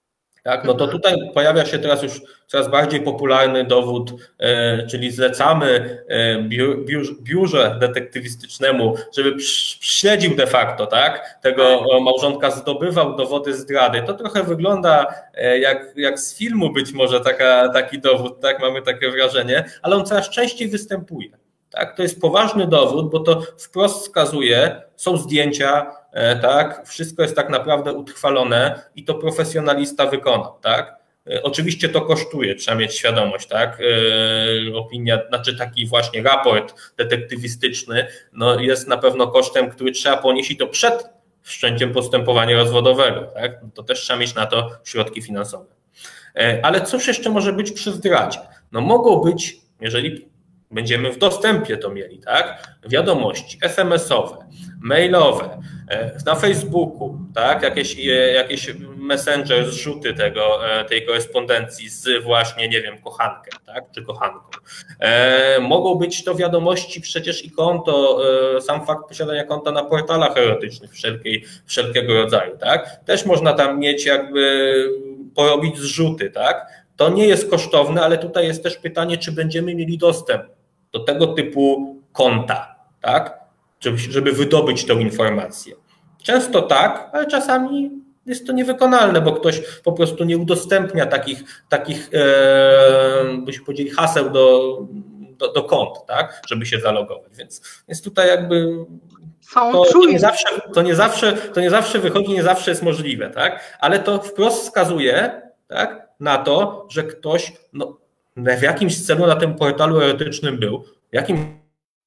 Tak, no to tutaj pojawia się teraz już coraz bardziej popularny dowód, e, czyli zlecamy e, biur, biur, biurze detektywistycznemu, żeby śledził de facto, tak, tego małżonka, zdobywał dowody zdrady. To trochę wygląda e, jak, jak z filmu być może taka, taki dowód, tak, mamy takie wrażenie, ale on coraz częściej występuje. Tak, to jest poważny dowód, bo to wprost wskazuje, są zdjęcia, e, tak, wszystko jest tak naprawdę utrwalone i to profesjonalista wykonał, tak. E, oczywiście to kosztuje, trzeba mieć świadomość, tak. E, opinia, znaczy taki właśnie raport detektywistyczny, no jest na pewno kosztem, który trzeba ponieść i to przed wszczęciem postępowania rozwodowego, tak. No to też trzeba mieć na to środki finansowe. E, ale cóż jeszcze może być przy zdradzie? No mogą być, jeżeli będziemy w dostępie to mieli, tak? Wiadomości es em es owe, mailowe, na Facebooku, tak? Jakieś, jakieś messenger, zrzuty tego, tej korespondencji z właśnie, nie wiem, kochankiem, tak? Czy kochanką. E, mogą być to wiadomości przecież i konto, e, sam fakt posiadania konta na portalach erotycznych wszelkiej, wszelkiego rodzaju, tak? Też można tam mieć jakby porobić zrzuty, tak? To nie jest kosztowne, ale tutaj jest też pytanie, czy będziemy mieli dostęp do tego typu konta, tak? Żeby, żeby wydobyć tę informację. Często tak, ale czasami jest to niewykonalne, bo ktoś po prostu nie udostępnia takich, takich e, byśmy powiedzieli, haseł do, do, do kont, tak? Żeby się zalogować. Więc, więc tutaj jakby Są to, to, nie czujni. zawsze, to, nie zawsze, to nie zawsze wychodzi, nie zawsze jest możliwe, tak? Ale to wprost wskazuje, tak, na to, że ktoś no, w jakimś celu na tym portalu erotycznym był, w jakim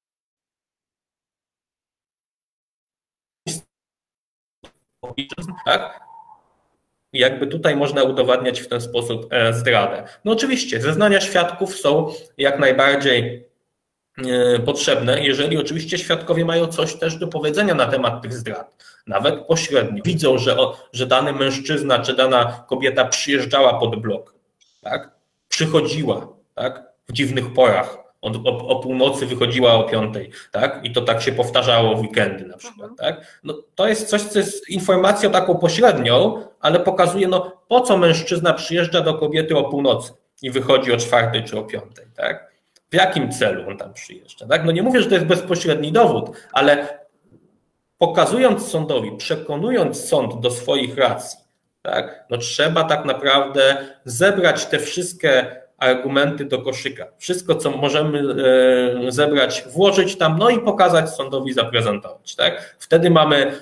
tak? I jakby tutaj można udowadniać w ten sposób zdradę. No oczywiście zeznania świadków są jak najbardziej potrzebne, jeżeli oczywiście świadkowie mają coś też do powiedzenia na temat tych zdrad, nawet pośrednio. Widzą, że, o, że dany mężczyzna czy dana kobieta przyjeżdżała pod blok, tak? Przychodziła, tak? W dziwnych porach, o, o, o północy wychodziła o piątej, tak? I to tak się powtarzało w weekendy na przykład, tak? No, to jest coś, co jest informacją taką pośrednią, ale pokazuje, no po co mężczyzna przyjeżdża do kobiety o północy i wychodzi o czwartej czy o piątej, tak? W jakim celu on tam przyjeżdża, tak? No nie mówię, że to jest bezpośredni dowód, ale pokazując sądowi, przekonując sąd do swoich racji, tak? No trzeba tak naprawdę zebrać te wszystkie argumenty do koszyka. Wszystko, co możemy zebrać, włożyć tam, no i pokazać sądowi, zaprezentować, tak? Wtedy mamy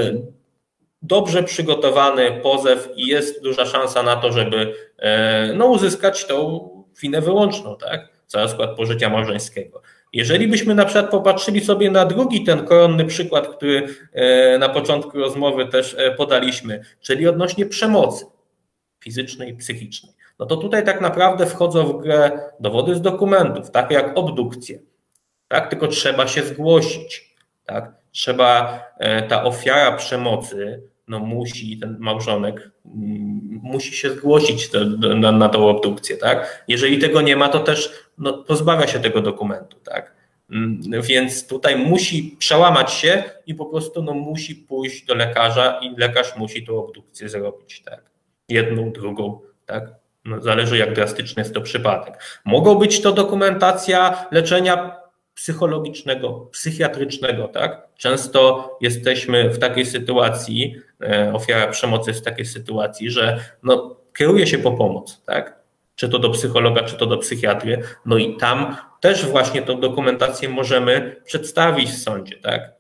dobrze przygotowany pozew i jest duża szansa na to, żeby no, uzyskać tą winę wyłączną, tak? Za rozkład pożycia małżeńskiego. Jeżeli byśmy na przykład popatrzyli sobie na drugi ten koronny przykład, który na początku rozmowy też podaliśmy, czyli odnośnie przemocy fizycznej i psychicznej, no to tutaj tak naprawdę wchodzą w grę dowody z dokumentów, takie jak obdukcje, tak? Tylko trzeba się zgłosić, tak? Trzeba, ta ofiara przemocy, no musi, ten małżonek musi się zgłosić do, do, na, na tą obdukcję, tak? Jeżeli tego nie ma, to też no, pozbawia się tego dokumentu, tak? Więc tutaj musi przełamać się i po prostu no, musi pójść do lekarza i lekarz musi tą obdukcję zrobić, tak? Jedną, drugą, tak? No, zależy jak drastyczny jest to przypadek. Mogą być to dokumentacja leczenia psychologicznego, psychiatrycznego, tak? Często jesteśmy w takiej sytuacji, ofiara przemocy jest w takiej sytuacji, że no, kieruje się po pomoc, tak? Czy to do psychologa, czy to do psychiatry, no i tam też właśnie tą dokumentację możemy przedstawić w sądzie, tak?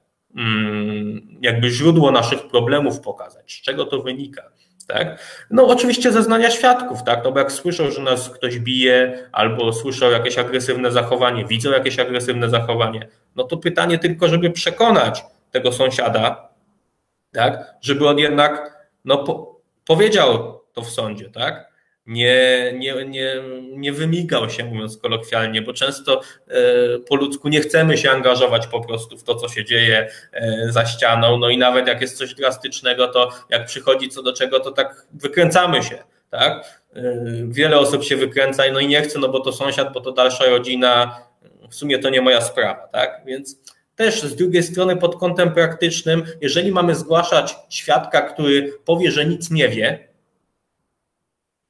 Jakby źródło naszych problemów pokazać, z czego to wynika. Tak? No oczywiście zeznania świadków, tak? No bo jak słyszą, że nas ktoś bije, albo słyszą jakieś agresywne zachowanie, widzą jakieś agresywne zachowanie, no to pytanie tylko, żeby przekonać tego sąsiada, tak? Żeby on jednak no, po, powiedział to w sądzie, tak? Nie, nie, nie, nie wymigał się, mówiąc kolokwialnie, bo często po ludzku nie chcemy się angażować po prostu w to, co się dzieje za ścianą, no i nawet jak jest coś drastycznego, to jak przychodzi co do czego, to tak wykręcamy się, tak? Wiele osób się wykręca no i nie chce, no bo to sąsiad, bo to dalsza rodzina, w sumie to nie moja sprawa, tak? Więc też z drugiej strony pod kątem praktycznym, jeżeli mamy zgłaszać świadka, który powie, że nic nie wie,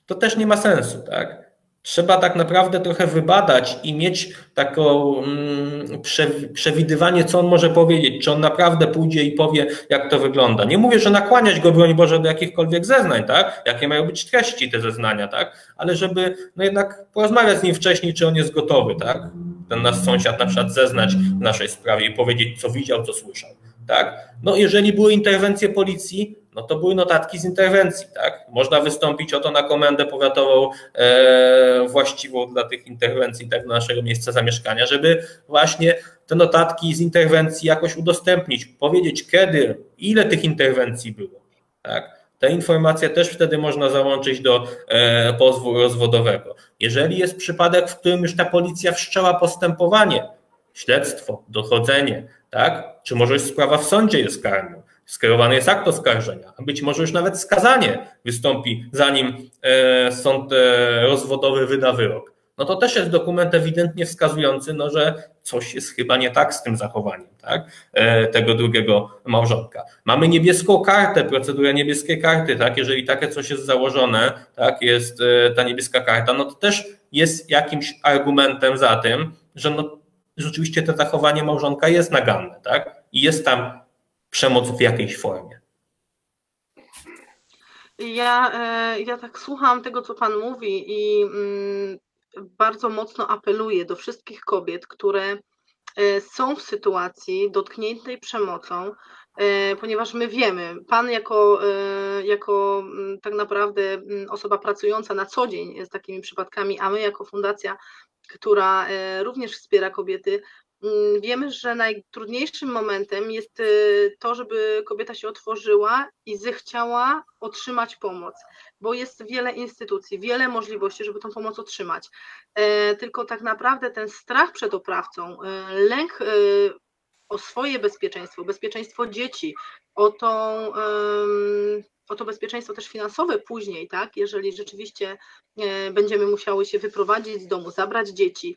to też nie ma sensu, tak? Trzeba tak naprawdę trochę wybadać i mieć taką mm, przewidywanie, co on może powiedzieć, czy on naprawdę pójdzie i powie, jak to wygląda. Nie mówię, że nakłaniać go, broń Boże, do jakichkolwiek zeznań, tak? Jakie mają być treści te zeznania, tak? Ale żeby no jednak porozmawiać z nim wcześniej, czy on jest gotowy, tak? Ten nasz sąsiad na przykład zeznać w naszej sprawie i powiedzieć, co widział, co słyszał, tak? No jeżeli były interwencje policji, no to były notatki z interwencji, tak? Można wystąpić o to na komendę powiatową e, właściwą dla tych interwencji, tak, do naszego miejsca zamieszkania, żeby właśnie te notatki z interwencji jakoś udostępnić, powiedzieć kiedy, ile tych interwencji było, tak? Te informacje też wtedy można załączyć do e, pozwu rozwodowego. Jeżeli jest przypadek, w którym już ta policja wszczęła postępowanie, śledztwo, dochodzenie, tak? Czy może już sprawa w sądzie jest karną, skierowany jest akt oskarżenia, a być może już nawet skazanie wystąpi, zanim e, sąd e, rozwodowy wyda wyrok. No to też jest dokument ewidentnie wskazujący, no, że coś jest chyba nie tak z tym zachowaniem, tak? e, tego drugiego małżonka. Mamy niebieską kartę, procedurę niebieskiej karty, tak? Jeżeli takie coś jest założone, tak? Jest e, ta niebieska karta, no to też jest jakimś argumentem za tym, że no, rzeczywiście to zachowanie małżonka jest naganne, tak? I jest tam przemoc w jakiejś formie. Ja, ja tak słucham tego, co Pan mówi i bardzo mocno apeluję do wszystkich kobiet, które są w sytuacji dotkniętej przemocą, ponieważ my wiemy, Pan jako, jako tak naprawdę osoba pracująca na co dzień z takimi przypadkami, a my jako fundacja, która również wspiera kobiety, wiemy, że najtrudniejszym momentem jest to, żeby kobieta się otworzyła i zechciała otrzymać pomoc, bo jest wiele instytucji, wiele możliwości, żeby tą pomoc otrzymać. Tylko tak naprawdę ten strach przed oprawcą, lęk o swoje bezpieczeństwo, bezpieczeństwo dzieci, o tą, o to bezpieczeństwo też finansowe później, tak, jeżeli rzeczywiście będziemy musiały się wyprowadzić z domu, zabrać dzieci,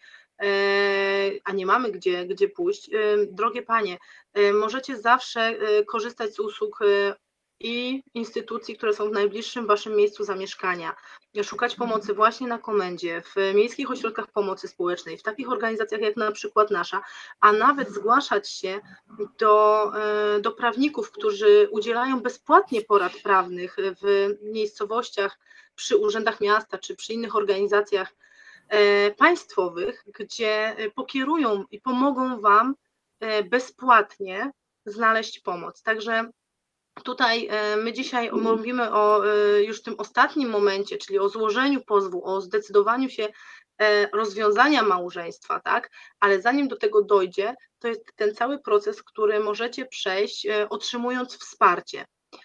a nie mamy gdzie, gdzie pójść. Drogie panie, możecie zawsze korzystać z usług i instytucji, które są w najbliższym waszym miejscu zamieszkania, szukać pomocy właśnie na komendzie, w miejskich ośrodkach pomocy społecznej, w takich organizacjach jak na przykład nasza, a nawet zgłaszać się do, do prawników, którzy udzielają bezpłatnie porad prawnych w miejscowościach, przy urzędach miasta czy przy innych organizacjach państwowych, gdzie pokierują i pomogą wam bezpłatnie znaleźć pomoc. Także tutaj my dzisiaj mówimy o już tym ostatnim momencie, czyli o złożeniu pozwu, o zdecydowaniu się rozwiązania małżeństwa, tak? Ale zanim do tego dojdzie, to jest ten cały proces, który możecie przejść, otrzymując wsparcie.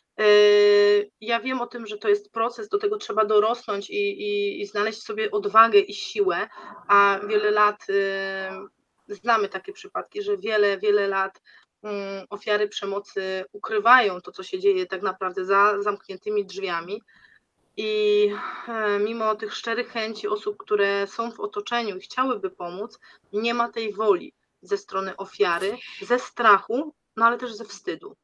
Ja wiem o tym, że to jest proces, do tego trzeba dorosnąć i, i, i znaleźć sobie odwagę i siłę, a wiele lat, znamy takie przypadki, że wiele, wiele lat ofiary przemocy ukrywają to, co się dzieje tak naprawdę za zamkniętymi drzwiami i mimo tych szczerych chęci osób, które są w otoczeniu i chciałyby pomóc, nie ma tej woli ze strony ofiary, ze strachu, no ale też ze wstydu.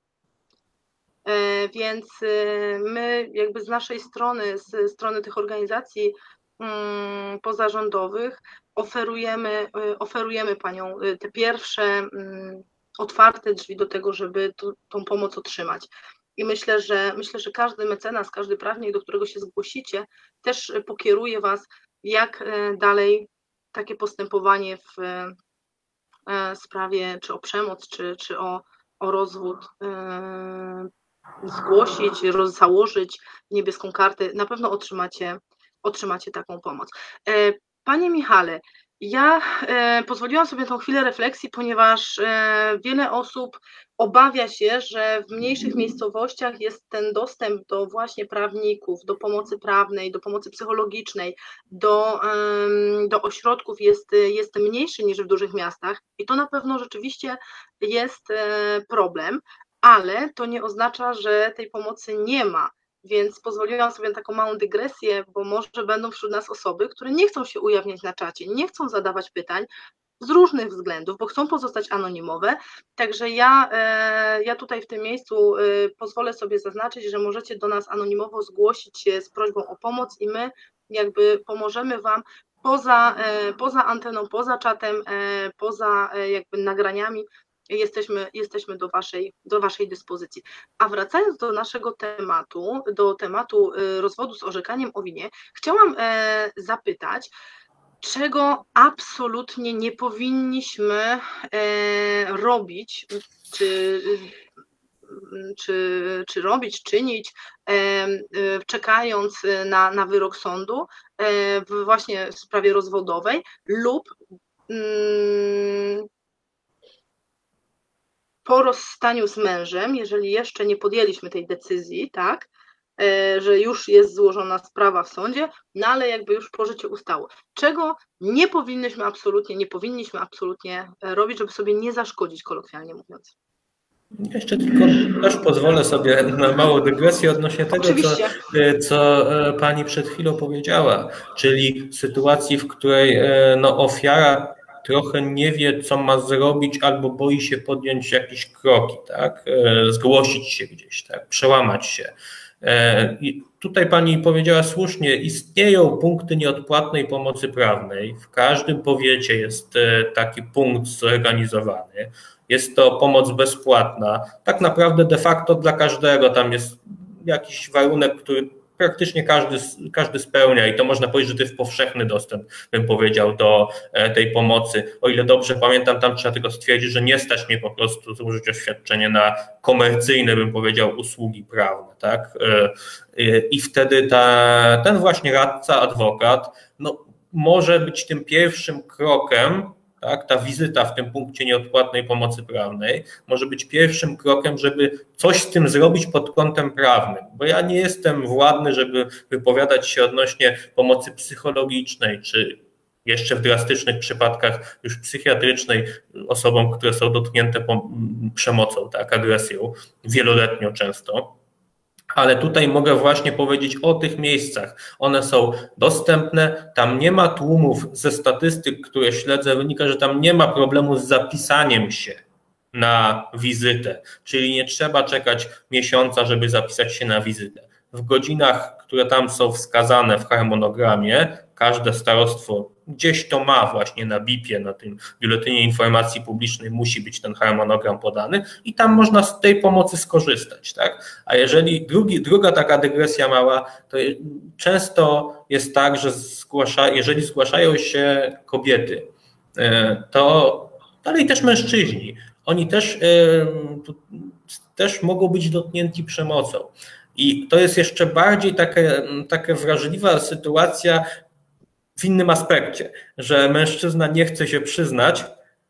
Więc my jakby z naszej strony, z strony tych organizacji pozarządowych oferujemy, oferujemy paniom te pierwsze otwarte drzwi do tego, żeby to, tą pomoc otrzymać. I myślę, że myślę, że każdy mecenas, każdy prawnik, do którego się zgłosicie, też pokieruje was, jak dalej takie postępowanie w sprawie czy o przemoc, czy, czy o, o rozwód zgłosić, roz, założyć niebieską kartę, na pewno otrzymacie, otrzymacie taką pomoc. Panie Michale, ja pozwoliłam sobie tą chwilę refleksji, ponieważ wiele osób obawia się, że w mniejszych miejscowościach jest ten dostęp do właśnie prawników, do pomocy prawnej, do pomocy psychologicznej, do, do ośrodków jest, jest mniejszy niż w dużych miastach i to na pewno rzeczywiście jest problem, ale to nie oznacza, że tej pomocy nie ma, więc pozwoliłam sobie na taką małą dygresję, bo może będą wśród nas osoby, które nie chcą się ujawniać na czacie, nie chcą zadawać pytań z różnych względów, bo chcą pozostać anonimowe, także ja, ja tutaj w tym miejscu pozwolę sobie zaznaczyć, że możecie do nas anonimowo zgłosić się z prośbą o pomoc i my jakby pomożemy Wam poza, poza anteną, poza czatem, poza jakby nagraniami, jesteśmy, jesteśmy do waszej, do waszej dyspozycji. A wracając do naszego tematu, do tematu rozwodu z orzekaniem o winie, chciałam zapytać, czego absolutnie nie powinniśmy robić, czy Czy, czy robić, czynić, czekając na, na wyrok sądu w właśnie w sprawie rozwodowej lub po rozstaniu z mężem, jeżeli jeszcze nie podjęliśmy tej decyzji, tak, że już jest złożona sprawa w sądzie, no ale jakby już pożycie ustało. Czego nie powinnyśmy absolutnie, nie powinniśmy absolutnie robić, żeby sobie nie zaszkodzić, kolokwialnie mówiąc. Jeszcze tylko też pozwolę sobie na małą dygresję odnośnie tego, co, co pani przed chwilą powiedziała, czyli sytuacji, w której no, ofiara trochę nie wie, co ma zrobić, albo boi się podjąć jakieś kroki, tak? Zgłosić się gdzieś, tak? Przełamać się. I tutaj pani powiedziała słusznie, istnieją punkty nieodpłatnej pomocy prawnej. W każdym powiecie jest taki punkt zorganizowany. Jest to pomoc bezpłatna. Tak naprawdę de facto dla każdego tam jest jakiś warunek, który praktycznie każdy, każdy spełnia i to można powiedzieć, że to jest powszechny dostęp, bym powiedział, do tej pomocy. O ile dobrze pamiętam, tam trzeba tylko stwierdzić, że nie stać mnie po prostu złożyć oświadczenie na komercyjne, bym powiedział, usługi prawne, tak? I wtedy ta, ten właśnie radca, adwokat, no, może być tym pierwszym krokiem, tak, ta wizyta w tym punkcie nieodpłatnej pomocy prawnej może być pierwszym krokiem, żeby coś z tym zrobić pod kątem prawnym, bo ja nie jestem władny, żeby wypowiadać się odnośnie pomocy psychologicznej, czy jeszcze w drastycznych przypadkach już psychiatrycznej osobom, które są dotknięte przemocą, tak, agresją, wieloletnią często. Ale tutaj mogę właśnie powiedzieć o tych miejscach. One są dostępne, tam nie ma tłumów. Ze statystyk, które śledzę, wynika, że tam nie ma problemu z zapisaniem się na wizytę, czyli nie trzeba czekać miesiąca, żeby zapisać się na wizytę. W godzinach, które tam są wskazane w harmonogramie, każde starostwo gdzieś to ma właśnie na B I P-ie, na tym Biuletynie Informacji Publicznej musi być ten harmonogram podany i tam można z tej pomocy skorzystać, tak? A jeżeli drugi, druga taka dygresja mała, to często jest tak, że zgłasza, jeżeli zgłaszają się kobiety, to dalej też mężczyźni, oni też, też mogą być dotknięci przemocą. I to jest jeszcze bardziej takie, taka wrażliwa sytuacja w innym aspekcie, że mężczyzna nie chce się przyznać,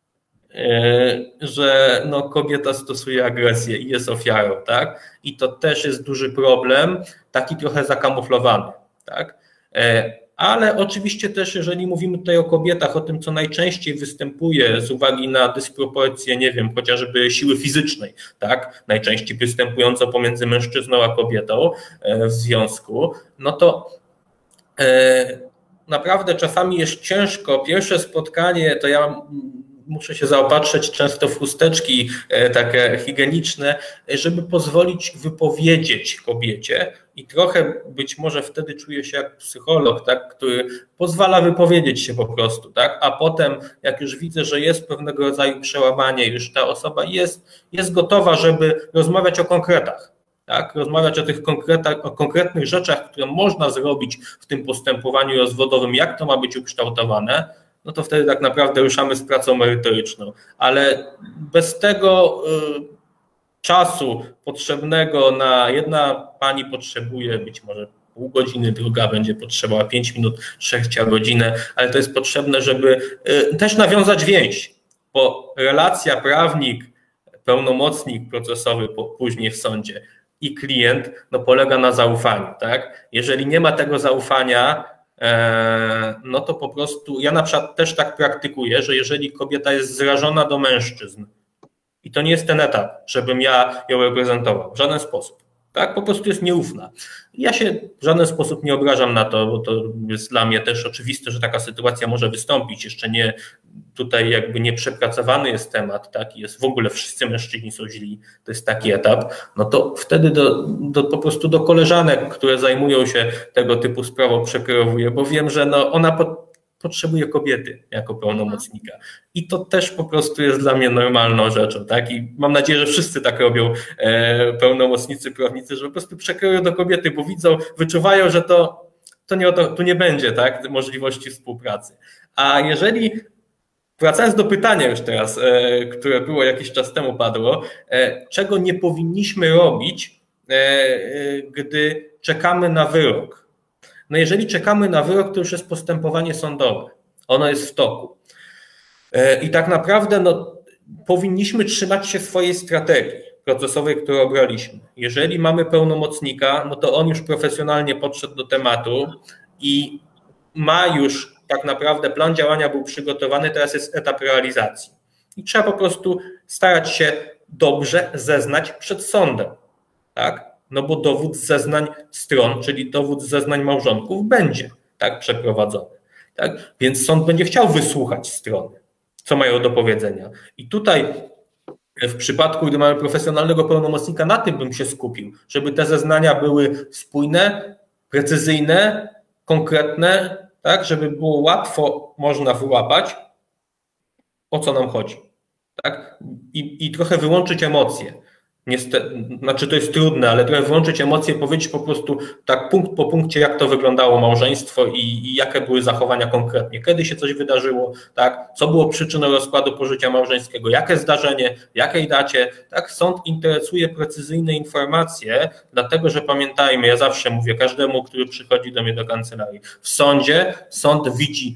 że no, kobieta stosuje agresję i jest ofiarą, tak? I to też jest duży problem, taki trochę zakamuflowany, tak? Ale oczywiście też, jeżeli mówimy tutaj o kobietach, o tym, co najczęściej występuje z uwagi na dysproporcję, nie wiem, chociażby siły fizycznej, tak, najczęściej występująco pomiędzy mężczyzną a kobietą w związku, no to e, naprawdę czasami jest ciężko. Pierwsze spotkanie, to ja muszę się zaopatrzyć często w chusteczki takie higieniczne, żeby pozwolić wypowiedzieć kobiecie i trochę być może wtedy czuję się jak psycholog, tak, który pozwala wypowiedzieć się po prostu, tak, a potem jak już widzę, że jest pewnego rodzaju przełamanie, już ta osoba jest, jest gotowa, żeby rozmawiać o konkretach, tak, rozmawiać o tych konkretach, o konkretnych rzeczach, które można zrobić w tym postępowaniu rozwodowym, jak to ma być ukształtowane, no to wtedy tak naprawdę ruszamy z pracą merytoryczną. Ale bez tego y, czasu potrzebnego na jedna pani potrzebuje być może pół godziny, druga będzie potrzebowała pięć minut, trzecia godzinę, ale to jest potrzebne, żeby y, też nawiązać więź, bo relacja prawnik, pełnomocnik procesowy po, później w sądzie i klient no, polega na zaufaniu. Tak? Jeżeli nie ma tego zaufania, no to po prostu, ja na przykład też tak praktykuję, że jeżeli kobieta jest zrażona do mężczyzn i to nie jest ten etap, żebym ja ją reprezentował w żaden sposób, tak? Po prostu jest nieufna. Ja się w żaden sposób nie obrażam na to, bo to jest dla mnie też oczywiste, że taka sytuacja może wystąpić. Jeszcze nie, tutaj jakby nie przepracowany jest temat, tak? Jest w ogóle wszyscy mężczyźni są źli, to jest taki etap, no to wtedy do, do, po prostu do koleżanek, które zajmują się tego typu sprawą przekierowuję, bo wiem, że no ona po, potrzebuje kobiety jako pełnomocnika. I to też po prostu jest dla mnie normalną rzeczą, tak? I mam nadzieję, że wszyscy tak robią e, pełnomocnicy, prawnicy, że po prostu przekierują do kobiety, bo widzą, wyczuwają, że to, to nie o to, tu nie będzie, tak? Możliwości współpracy. A jeżeli, wracając do pytania już teraz, e, które było jakiś czas temu padło, e, czego nie powinniśmy robić, e, e, gdy czekamy na wyrok? No jeżeli czekamy na wyrok, to już jest postępowanie sądowe. Ono jest w toku. I tak naprawdę no, powinniśmy trzymać się swojej strategii procesowej, którą obraliśmy. Jeżeli mamy pełnomocnika, no to on już profesjonalnie podszedł do tematu i ma już tak naprawdę plan działania był przygotowany, teraz jest etap realizacji. I trzeba po prostu starać się dobrze zeznać przed sądem. Tak? No bo dowód zeznań stron, czyli dowód zeznań małżonków będzie tak przeprowadzony. Tak? Więc sąd będzie chciał wysłuchać strony, co mają do powiedzenia. I tutaj w przypadku, gdy mamy profesjonalnego pełnomocnika, na tym bym się skupił, żeby te zeznania były spójne, precyzyjne, konkretne, tak? Żeby było łatwo można wyłapać, o co nam chodzi. Tak? I, i trochę wyłączyć emocje. Niestety, znaczy to jest trudne, ale trochę włączyć emocje, powiedzieć po prostu tak punkt po punkcie, jak to wyglądało małżeństwo i, i jakie były zachowania konkretnie, kiedy się coś wydarzyło, tak, co było przyczyną rozkładu pożycia małżeńskiego, jakie zdarzenie, jakiej dacie, tak, sąd interesuje precyzyjne informacje, dlatego, że pamiętajmy, ja zawsze mówię każdemu, który przychodzi do mnie do kancelarii, w sądzie sąd widzi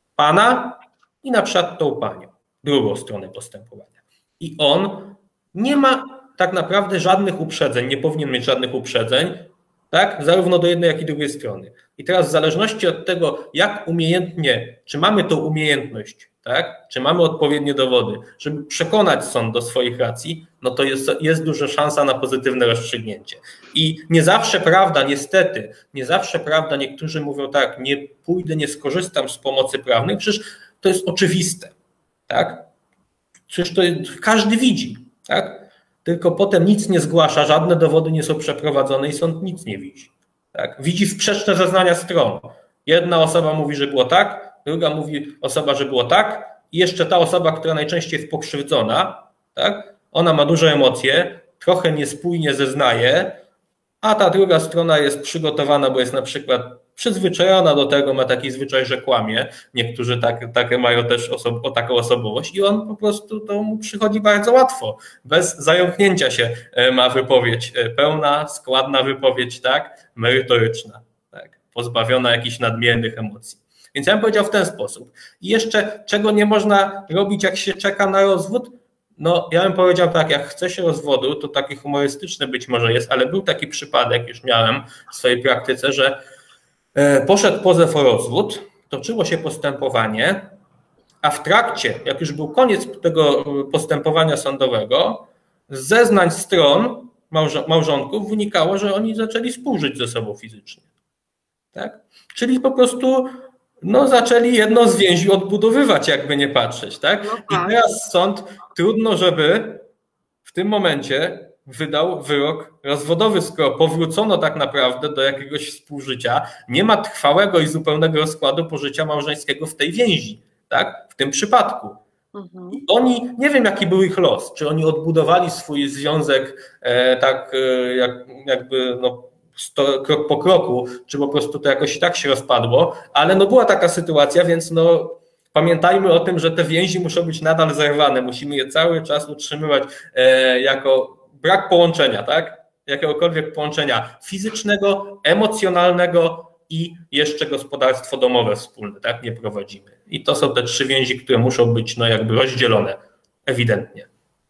pana i na przykład tą panią, drugą stronę postępowania i on nie ma tak naprawdę żadnych uprzedzeń, nie powinien mieć żadnych uprzedzeń, tak? Zarówno do jednej, jak i drugiej strony. I teraz w zależności od tego, jak umiejętnie, czy mamy tą umiejętność, tak? Czy mamy odpowiednie dowody, żeby przekonać sąd do swoich racji, no to jest, jest duża szansa na pozytywne rozstrzygnięcie. I nie zawsze prawda, niestety, nie zawsze prawda, niektórzy mówią tak, nie pójdę, nie skorzystam z pomocy prawnej, przecież to jest oczywiste, tak? Przecież to każdy widzi, tak? Tylko potem nic nie zgłasza, żadne dowody nie są przeprowadzone i sąd nic nie widzi. Tak? Widzi sprzeczne zeznania stron. Jedna osoba mówi, że było tak, druga mówi osoba, że było tak i jeszcze ta osoba, która najczęściej jest pokrzywdzona, tak? Ona ma duże emocje, trochę niespójnie zeznaje, a ta druga strona jest przygotowana, bo jest na przykład przyzwyczajona do tego, ma taki zwyczaj, że kłamie. Niektórzy tak, takie mają też osob o taką osobowość i on po prostu to mu przychodzi bardzo łatwo. Bez zająknięcia się ma wypowiedź pełna, składna wypowiedź, tak, merytoryczna, tak, pozbawiona jakichś nadmiernych emocji. Więc ja bym powiedział w ten sposób. I jeszcze czego nie można robić, jak się czeka na rozwód? No, ja bym powiedział tak, jak chce się rozwodu, to taki humorystyczny być może jest, ale był taki przypadek, już miałem w swojej praktyce, że poszedł pozew o rozwód, toczyło się postępowanie, a w trakcie, jak już był koniec tego postępowania sądowego, z zeznań stron małżonków wynikało, że oni zaczęli współżyć ze sobą fizycznie. Tak? Czyli po prostu no, zaczęli jedno z więzi odbudowywać, jakby nie patrzeć. Tak? I teraz sąd trudno, żeby w tym momencie wydał wyrok rozwodowy, skoro powrócono tak naprawdę do jakiegoś współżycia, nie ma trwałego i zupełnego rozkładu pożycia małżeńskiego w tej więzi, tak? W tym przypadku. Mhm. Oni, nie wiem jaki był ich los, czy oni odbudowali swój związek e, tak e, jak, jakby no, sto, krok po kroku, czy po prostu to jakoś tak się rozpadło, ale no była taka sytuacja, więc no pamiętajmy o tym, że te więzi muszą być nadal zerwane, musimy je cały czas utrzymywać e, jako brak połączenia, tak? Jakiegokolwiek połączenia fizycznego, emocjonalnego i jeszcze gospodarstwo domowe wspólne, tak? Nie prowadzimy. I to są te trzy więzi, które muszą być no jakby rozdzielone, ewidentnie.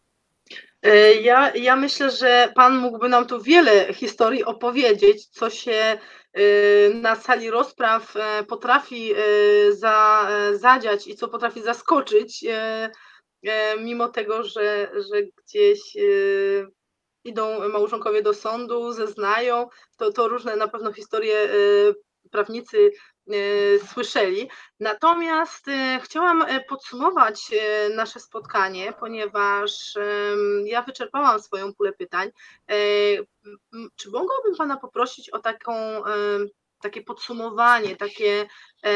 Ja, ja myślę, że Pan mógłby nam tu wiele historii opowiedzieć, co się na sali rozpraw potrafi za, zadziać i co potrafi zaskoczyć, mimo tego, że, że gdzieś idą małżonkowie do sądu, zeznają, to, to różne na pewno historie prawnicy słyszeli. Natomiast chciałam podsumować nasze spotkanie, ponieważ ja wyczerpałam swoją pulę pytań. Czy mogłabym Pana poprosić o taką, takie podsumowanie, takie,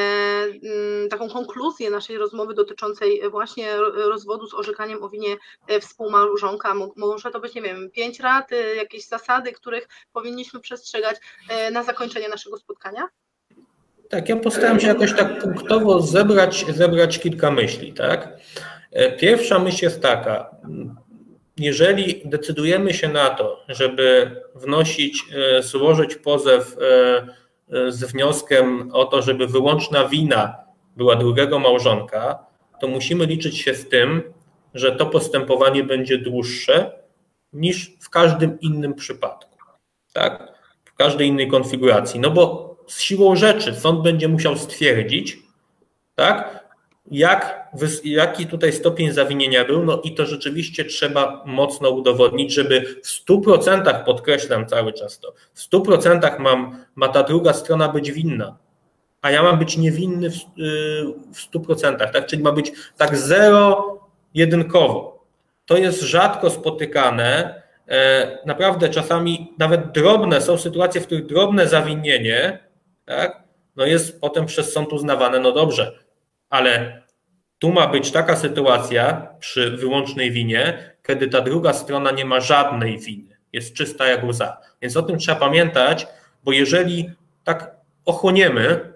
taką konkluzję naszej rozmowy dotyczącej właśnie rozwodu z orzekaniem o winie współmałżonka? Może to być, nie wiem, pięć rad, jakieś zasady, których powinniśmy przestrzegać na zakończenie naszego spotkania? Tak, ja postaram się jakoś tak punktowo zebrać, zebrać kilka myśli, tak? Pierwsza myśl jest taka, jeżeli decydujemy się na to, żeby wnosić, złożyć pozew z wnioskiem o to, żeby wyłączna wina była drugiego małżonka, to musimy liczyć się z tym, że to postępowanie będzie dłuższe niż w każdym innym przypadku, tak? W każdej innej konfiguracji, no bo z siłą rzeczy sąd będzie musiał stwierdzić, tak, jak, jaki tutaj stopień zawinienia był, no i to rzeczywiście trzeba mocno udowodnić, żeby w stu procentach, podkreślam cały czas to, w stu procentach mam, ma ta druga strona być winna, a ja mam być niewinny w, w stu procentach, tak, czyli ma być tak zero-jedynkowo. To jest rzadko spotykane, naprawdę czasami nawet drobne, są sytuacje, w których drobne zawinienie, tak, no jest potem przez sąd uznawane, no dobrze, ale tu ma być taka sytuacja przy wyłącznej winie, kiedy ta druga strona nie ma żadnej winy, jest czysta jak łza. Więc o tym trzeba pamiętać, bo jeżeli tak ochłoniemy,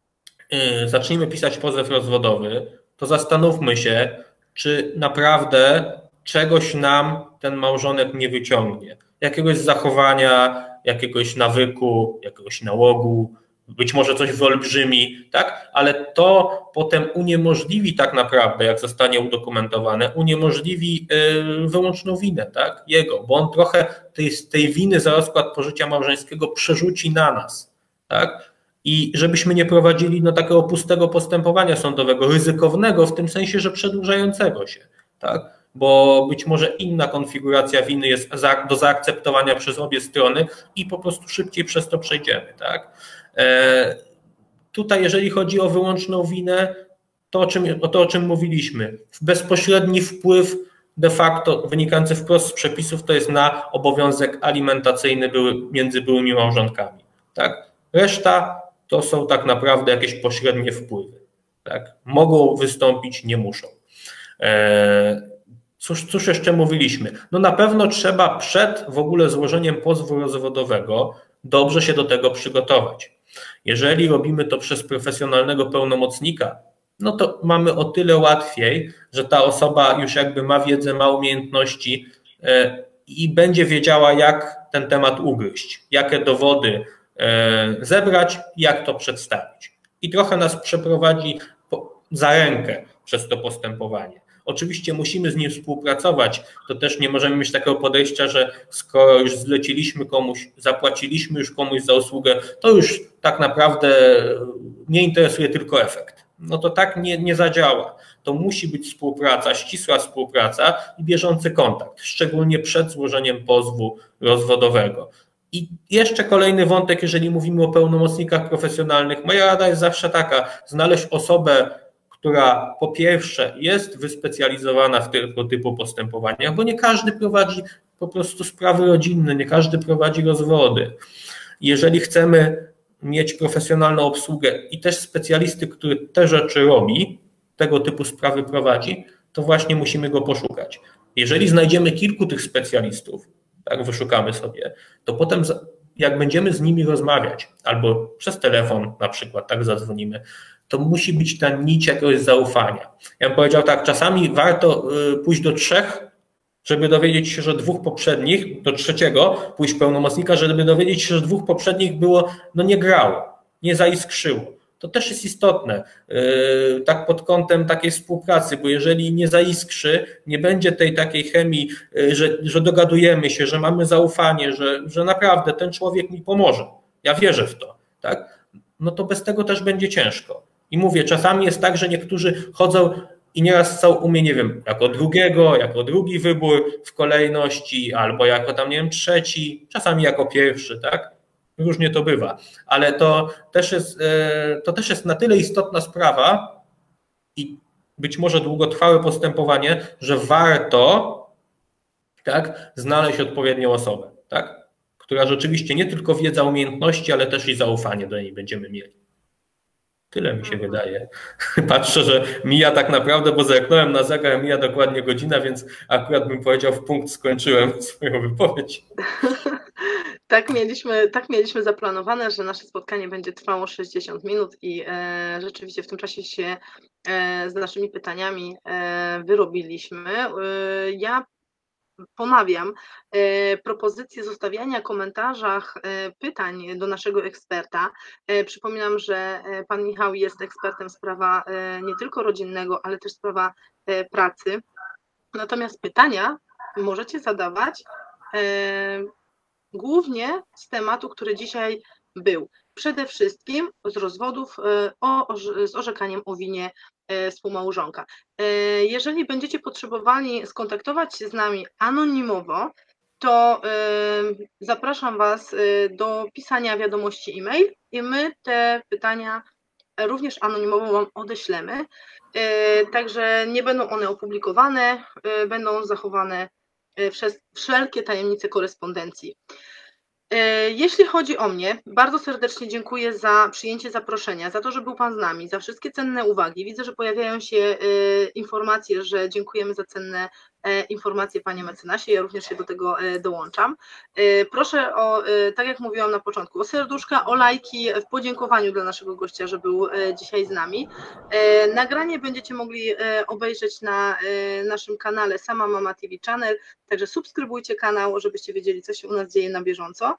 yy, zaczniemy pisać pozew rozwodowy, to zastanówmy się, czy naprawdę czegoś nam ten małżonek nie wyciągnie. Jakiegoś zachowania, jakiegoś nawyku, jakiegoś nałogu, być może coś wyolbrzymi, tak? Ale to potem uniemożliwi tak naprawdę, jak zostanie udokumentowane, uniemożliwi wyłączną winę, tak? Jego, bo on trochę tej, tej winy za rozkład pożycia małżeńskiego przerzuci na nas, tak? I żebyśmy nie prowadzili no, takiego pustego postępowania sądowego, ryzykownego w tym sensie, że przedłużającego się, tak? Bo być może inna konfiguracja winy jest do zaakceptowania przez obie strony i po prostu szybciej przez to przejdziemy, tak? Tutaj, jeżeli chodzi o wyłączną winę, to o czym, o to, o czym mówiliśmy, bezpośredni wpływ de facto wynikający wprost z przepisów to jest na obowiązek alimentacyjny były, między byłymi małżonkami. Tak? Reszta to są tak naprawdę jakieś pośrednie wpływy. Tak? Mogą wystąpić, nie muszą. Cóż, cóż jeszcze mówiliśmy? No na pewno trzeba przed w ogóle złożeniem pozwu rozwodowego dobrze się do tego przygotować. Jeżeli robimy to przez profesjonalnego pełnomocnika, no to mamy o tyle łatwiej, że ta osoba już jakby ma wiedzę, ma umiejętności i będzie wiedziała, jak ten temat ugryźć, jakie dowody zebrać, jak to przedstawić. I trochę nas przeprowadzi za rękę przez to postępowanie. Oczywiście musimy z nim współpracować, to też nie możemy mieć takiego podejścia, że skoro już zleciliśmy komuś, zapłaciliśmy już komuś za usługę, to już tak naprawdę nie interesuje tylko efekt. No to tak nie, nie zadziała. To musi być współpraca, ścisła współpraca i bieżący kontakt, szczególnie przed złożeniem pozwu rozwodowego. I jeszcze kolejny wątek, jeżeli mówimy o pełnomocnikach profesjonalnych, moja rada jest zawsze taka, znaleźć osobę, która po pierwsze jest wyspecjalizowana w tego typu postępowaniach, bo nie każdy prowadzi po prostu sprawy rodzinne, nie każdy prowadzi rozwody. Jeżeli chcemy mieć profesjonalną obsługę i też specjalisty, który te rzeczy robi, tego typu sprawy prowadzi, to właśnie musimy go poszukać. Jeżeli znajdziemy kilku tych specjalistów, tak wyszukamy sobie, to potem jak będziemy z nimi rozmawiać, albo przez telefon na przykład, tak zadzwonimy, to musi być ta nić jakiegoś zaufania. Ja bym powiedział tak, czasami warto pójść do trzech, żeby dowiedzieć się, że dwóch poprzednich, do trzeciego pójść pełnomocnika, żeby dowiedzieć się, że dwóch poprzednich było, no nie grało, nie zaiskrzyło. To też jest istotne, yy, tak pod kątem takiej współpracy, bo jeżeli nie zaiskrzy, nie będzie tej takiej chemii, yy, że, że dogadujemy się, że mamy zaufanie, że, że naprawdę ten człowiek mi pomoże, ja wierzę w to, tak? No to bez tego też będzie ciężko. I mówię, czasami jest tak, że niektórzy chodzą i nieraz stał u mnie, nie wiem, jako drugiego, jako drugi wybór w kolejności, albo jako tam, nie wiem, trzeci, czasami jako pierwszy, tak? Różnie to bywa, ale to też jest, to też jest na tyle istotna sprawa i być może długotrwałe postępowanie, że warto, tak, znaleźć odpowiednią osobę, tak, która rzeczywiście nie tylko wiedza, umiejętności, ale też i zaufanie do niej będziemy mieli. Tyle mi się wydaje. Patrzę, że mija tak naprawdę, bo zerknąłem na zegar, mija dokładnie godzina, więc akurat bym powiedział, w punkt skończyłem swoją wypowiedź. Tak mieliśmy, tak mieliśmy zaplanowane, że nasze spotkanie będzie trwało sześćdziesiąt minut i e, rzeczywiście w tym czasie się e, z naszymi pytaniami e, wyrobiliśmy. E, ja ponawiam e, propozycję zostawiania w komentarzach e, pytań do naszego eksperta. E, przypominam, że e, pan Michał jest ekspertem z prawa e, nie tylko rodzinnego, ale też z prawa e, pracy. Natomiast pytania możecie zadawać e, głównie z tematu, który dzisiaj był. Przede wszystkim z rozwodów, o, z orzekaniem o winie współmałżonka. Jeżeli będziecie potrzebowali skontaktować się z nami anonimowo, to zapraszam Was do pisania wiadomości e-mail i my te pytania również anonimowo Wam odeślemy. Także nie będą one opublikowane, będą zachowane wszelkie tajemnice korespondencji. Jeśli chodzi o mnie, bardzo serdecznie dziękuję za przyjęcie zaproszenia, za to, że był Pan z nami, za wszystkie cenne uwagi. Widzę, że pojawiają się informacje, że dziękujemy za cenne informacje, Panie mecenasie, ja również się do tego dołączam. Proszę o, tak jak mówiłam na początku, o serduszka, o lajki w podziękowaniu dla naszego gościa, że był dzisiaj z nami. Nagranie będziecie mogli obejrzeć na naszym kanale Sama Mama T V Channel, także subskrybujcie kanał, żebyście wiedzieli, co się u nas dzieje na bieżąco.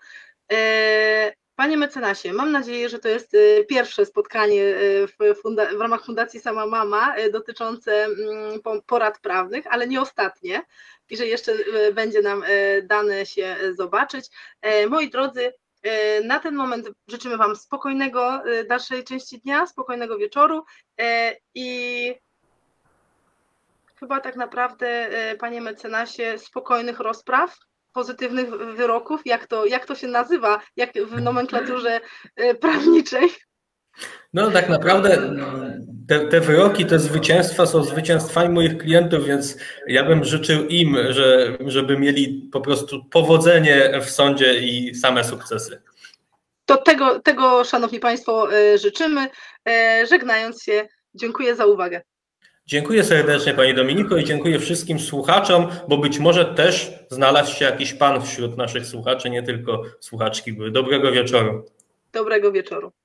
Panie mecenasie, mam nadzieję, że to jest pierwsze spotkanie w, funda- w ramach Fundacji Sama Mama dotyczące porad prawnych, ale nie ostatnie i że jeszcze będzie nam dane się zobaczyć. Moi drodzy, na ten moment życzymy Wam spokojnego dalszej części dnia, spokojnego wieczoru i chyba tak naprawdę, panie mecenasie, spokojnych rozpraw, pozytywnych wyroków, jak to, jak to się nazywa, jak w nomenklaturze prawniczej? No tak naprawdę te, te wyroki, te zwycięstwa są zwycięstwami moich klientów, więc ja bym życzył im, że, żeby mieli po prostu powodzenie w sądzie i same sukcesy. To tego, tego, szanowni państwo, życzymy. Żegnając się, dziękuję za uwagę. Dziękuję serdecznie Pani Dominiko i dziękuję wszystkim słuchaczom, bo być może też znalazł się jakiś pan wśród naszych słuchaczy, nie tylko słuchaczki były. Dobrego wieczoru. Dobrego wieczoru.